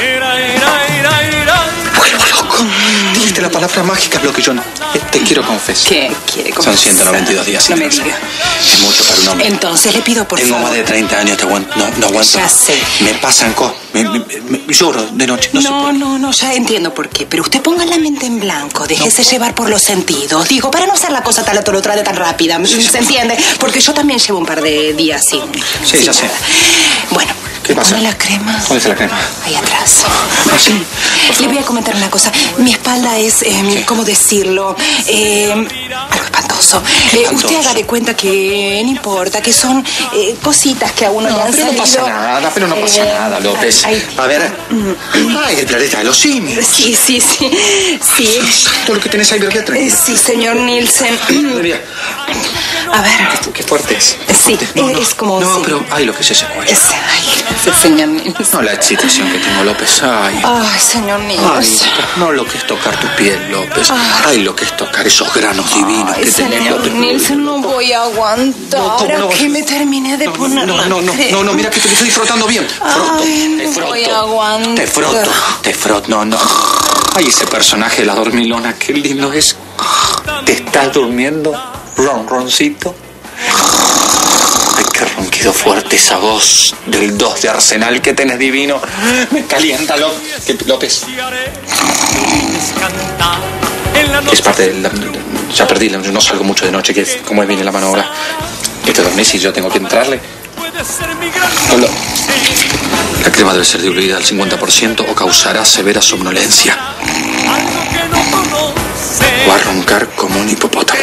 Vuelvo loco. Dijiste la palabra mágica, es lo que yo no. eh, Te quiero confesar. ¿Qué quiere Son confesar? ciento noventa y dos días. No sin me tener diga. sexo. Es mucho para un hombre. Entonces le pido por Tengo favor. más de treinta años, te aguanto. No, no aguanto. Ya sé. Me pasan cosas. Me, me, me- me- lloro de noche. No, sé No, por qué. no, no, ya entiendo por qué. Pero usted ponga la mente en blanco, déjese llevar por los sentidos. Digo, para no hacer la cosa tal atolondrada tan rápida. ¿Se entiende? Porque yo también llevo un par de días sin. Sí, sin ya sé. nada. Bueno, ¿Qué pasa? ¿pone la crema? ¿Dónde está la crema? Ahí atrás. ¿Ah, sí? Por Le favor. voy a comentar una cosa. Mi espalda es, eh, ¿cómo decirlo? Eh, algo espantoso. Eh, espantoso? usted haga de cuenta que no importa, que son eh, cositas que a uno le No, han pero no pasa salido. nada, pero no pasa Eh, nada, López. ay, A ver. Ay, el planeta de los simios. Sí, sí, sí. Sí. Todo lo que tenés ahí, ¿verdad? Eh, Tranquilo. sí, señor Nielsen. Mira, A ver. qué fuerte es. Sí, No, no, es como... No, sí. pero ay, lo que es ese cuello. Es, ay, gracias, señor Nielsen. No la excitación que tengo, López. Ay. Ay, señor Ay, Nielsen. no lo que es tocar tu piel, López. Ay, lo que es tocar esos granos divinos Ay, que tenés, señor López. Nielsen, no voy a aguantar. No, ¿cómo no? que me terminé de No, poner no, la no, no, crema. no, no, mira que te lo estoy frotando bien. Froto, Ay, te no froto. voy a aguantar. Te froto, te froto, no, no. Ay, ese personaje de la dormilona, qué lindo es. ¿Te estás durmiendo, ronroncito? Ay, qué Ese ronquido fuerte, esa voz del dos de Arsenal que tenés divino, me calienta, López. López. Es parte de la... Ya perdí, no salgo mucho de noche, que es como viene la mano ahora. Que te dormís y yo tengo que entrarle. Hola. La crema debe ser diluida al cincuenta por ciento o causará severa somnolencia. O a roncar como un hipopótamo.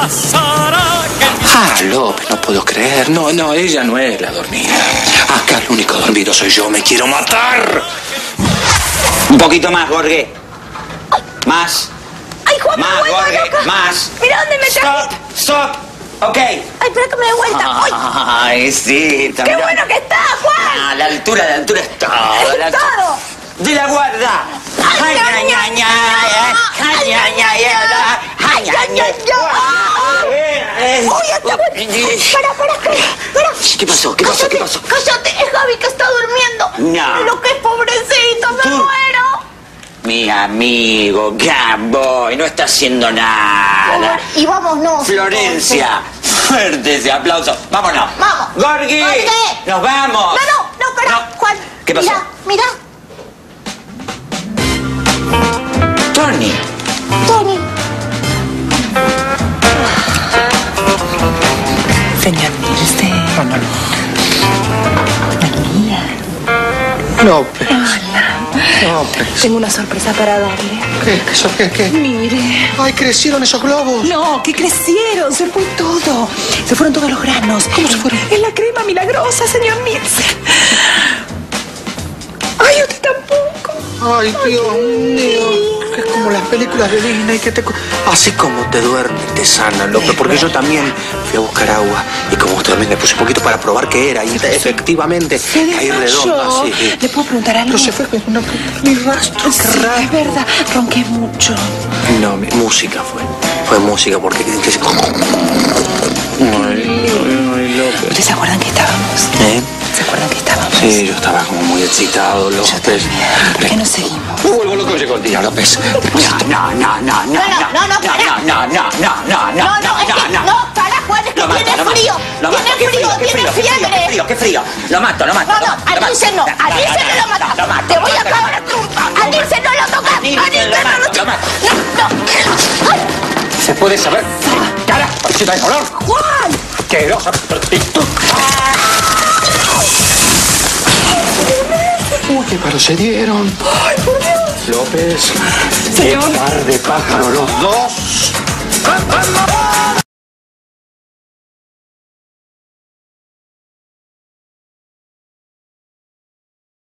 Ah, López, no puedo creer. No, no, ella no es la dormida. Acá el único dormido soy yo. ¡Me quiero matar! Un poquito más, Jorge. Más. ¡Ay, Juan, Más, me vuelvo Jorge, loca! más. ¡Mira dónde me trajiste! Stop, stop. Ok. ¡Ay, espera que me dé vuelta! ¡Ay! Ay, sí. ¡Qué bueno que está, Juan! Ah, la altura, la altura es todo. ¡Es la... todo! ¡De la guarda! ¡Ay, ay, ay, ay! ¡Ay, ay, ay, ay! ¡Ay, ay, ay! ¡Uy, está bueno! ¡Para, para, para! ¿Qué pasó? ¿Qué pasó? ¿Qué pasó? ¡Cállate! Es Javi que está durmiendo. No. Lo que es pobrecito, me muero. Mi amigo, Gamboy, no está haciendo nada. Y vámonos. Florencia, fuerte ese aplauso. Vámonos. Vamos. Gorgi, nos vamos. No, no, no, para, Juan. ¿Qué pasó? Mira, mira. Tony. Tony. Señor Nielsen. López. Hola. López. Tengo una sorpresa para darle. ¿Qué? ¿Eso qué? ¿Qué? Mire. Ay, crecieron esos globos. No, que crecieron. Se fue todo. Se fueron todos los granos. ¿Cómo se fueron? Es la crema milagrosa, señor Nielsen. Ay, usted tampoco. Ay, Dios mío. Es como las películas de Disney que te... Así como te duerme y te sana, López, porque yo también fui a buscar agua y como usted también le puse un poquito para probar qué era y efectivamente caí redonda, sí. ¿Le puedo preguntar algo? No se fue con una... mi rastro, qué raro. Es verdad, ronqué mucho. No, mi- música fue. Fue música porque... Ay, ay, López. ¿Ustedes se acuerdan que estábamos? ¿Eh? ¿Se acuerdan que estábamos? Sí, yo estaba como muy excitado, López. ¿Por qué no seguimos? Me vuelvo loco, llegó el día, López. No, no, no, no, no, No, no, no, para. no, no, no, no, no, No, no, es que no, para, Juan, es que Lo mato, tiene lo mato. frío. Lo mato, Tiene qué frío, qué tiene qué fiebre. qué frío, qué frío. Lo mato, lo mato. No, no, a Nilsen no, a Nilsen no lo matas. Lo mato. Te voy a cagar a trompa. A Nilsen no lo tocas. A Nilsen no lo tocas. No, no. Ay, ¿Se puede saber? ¡Cara! ¡Parecida de color! Juan. ¡Asquerosa actitud! Uy, qué paro se dieron. Ay, por Dios. López, Señor. qué par de pájaros los dos.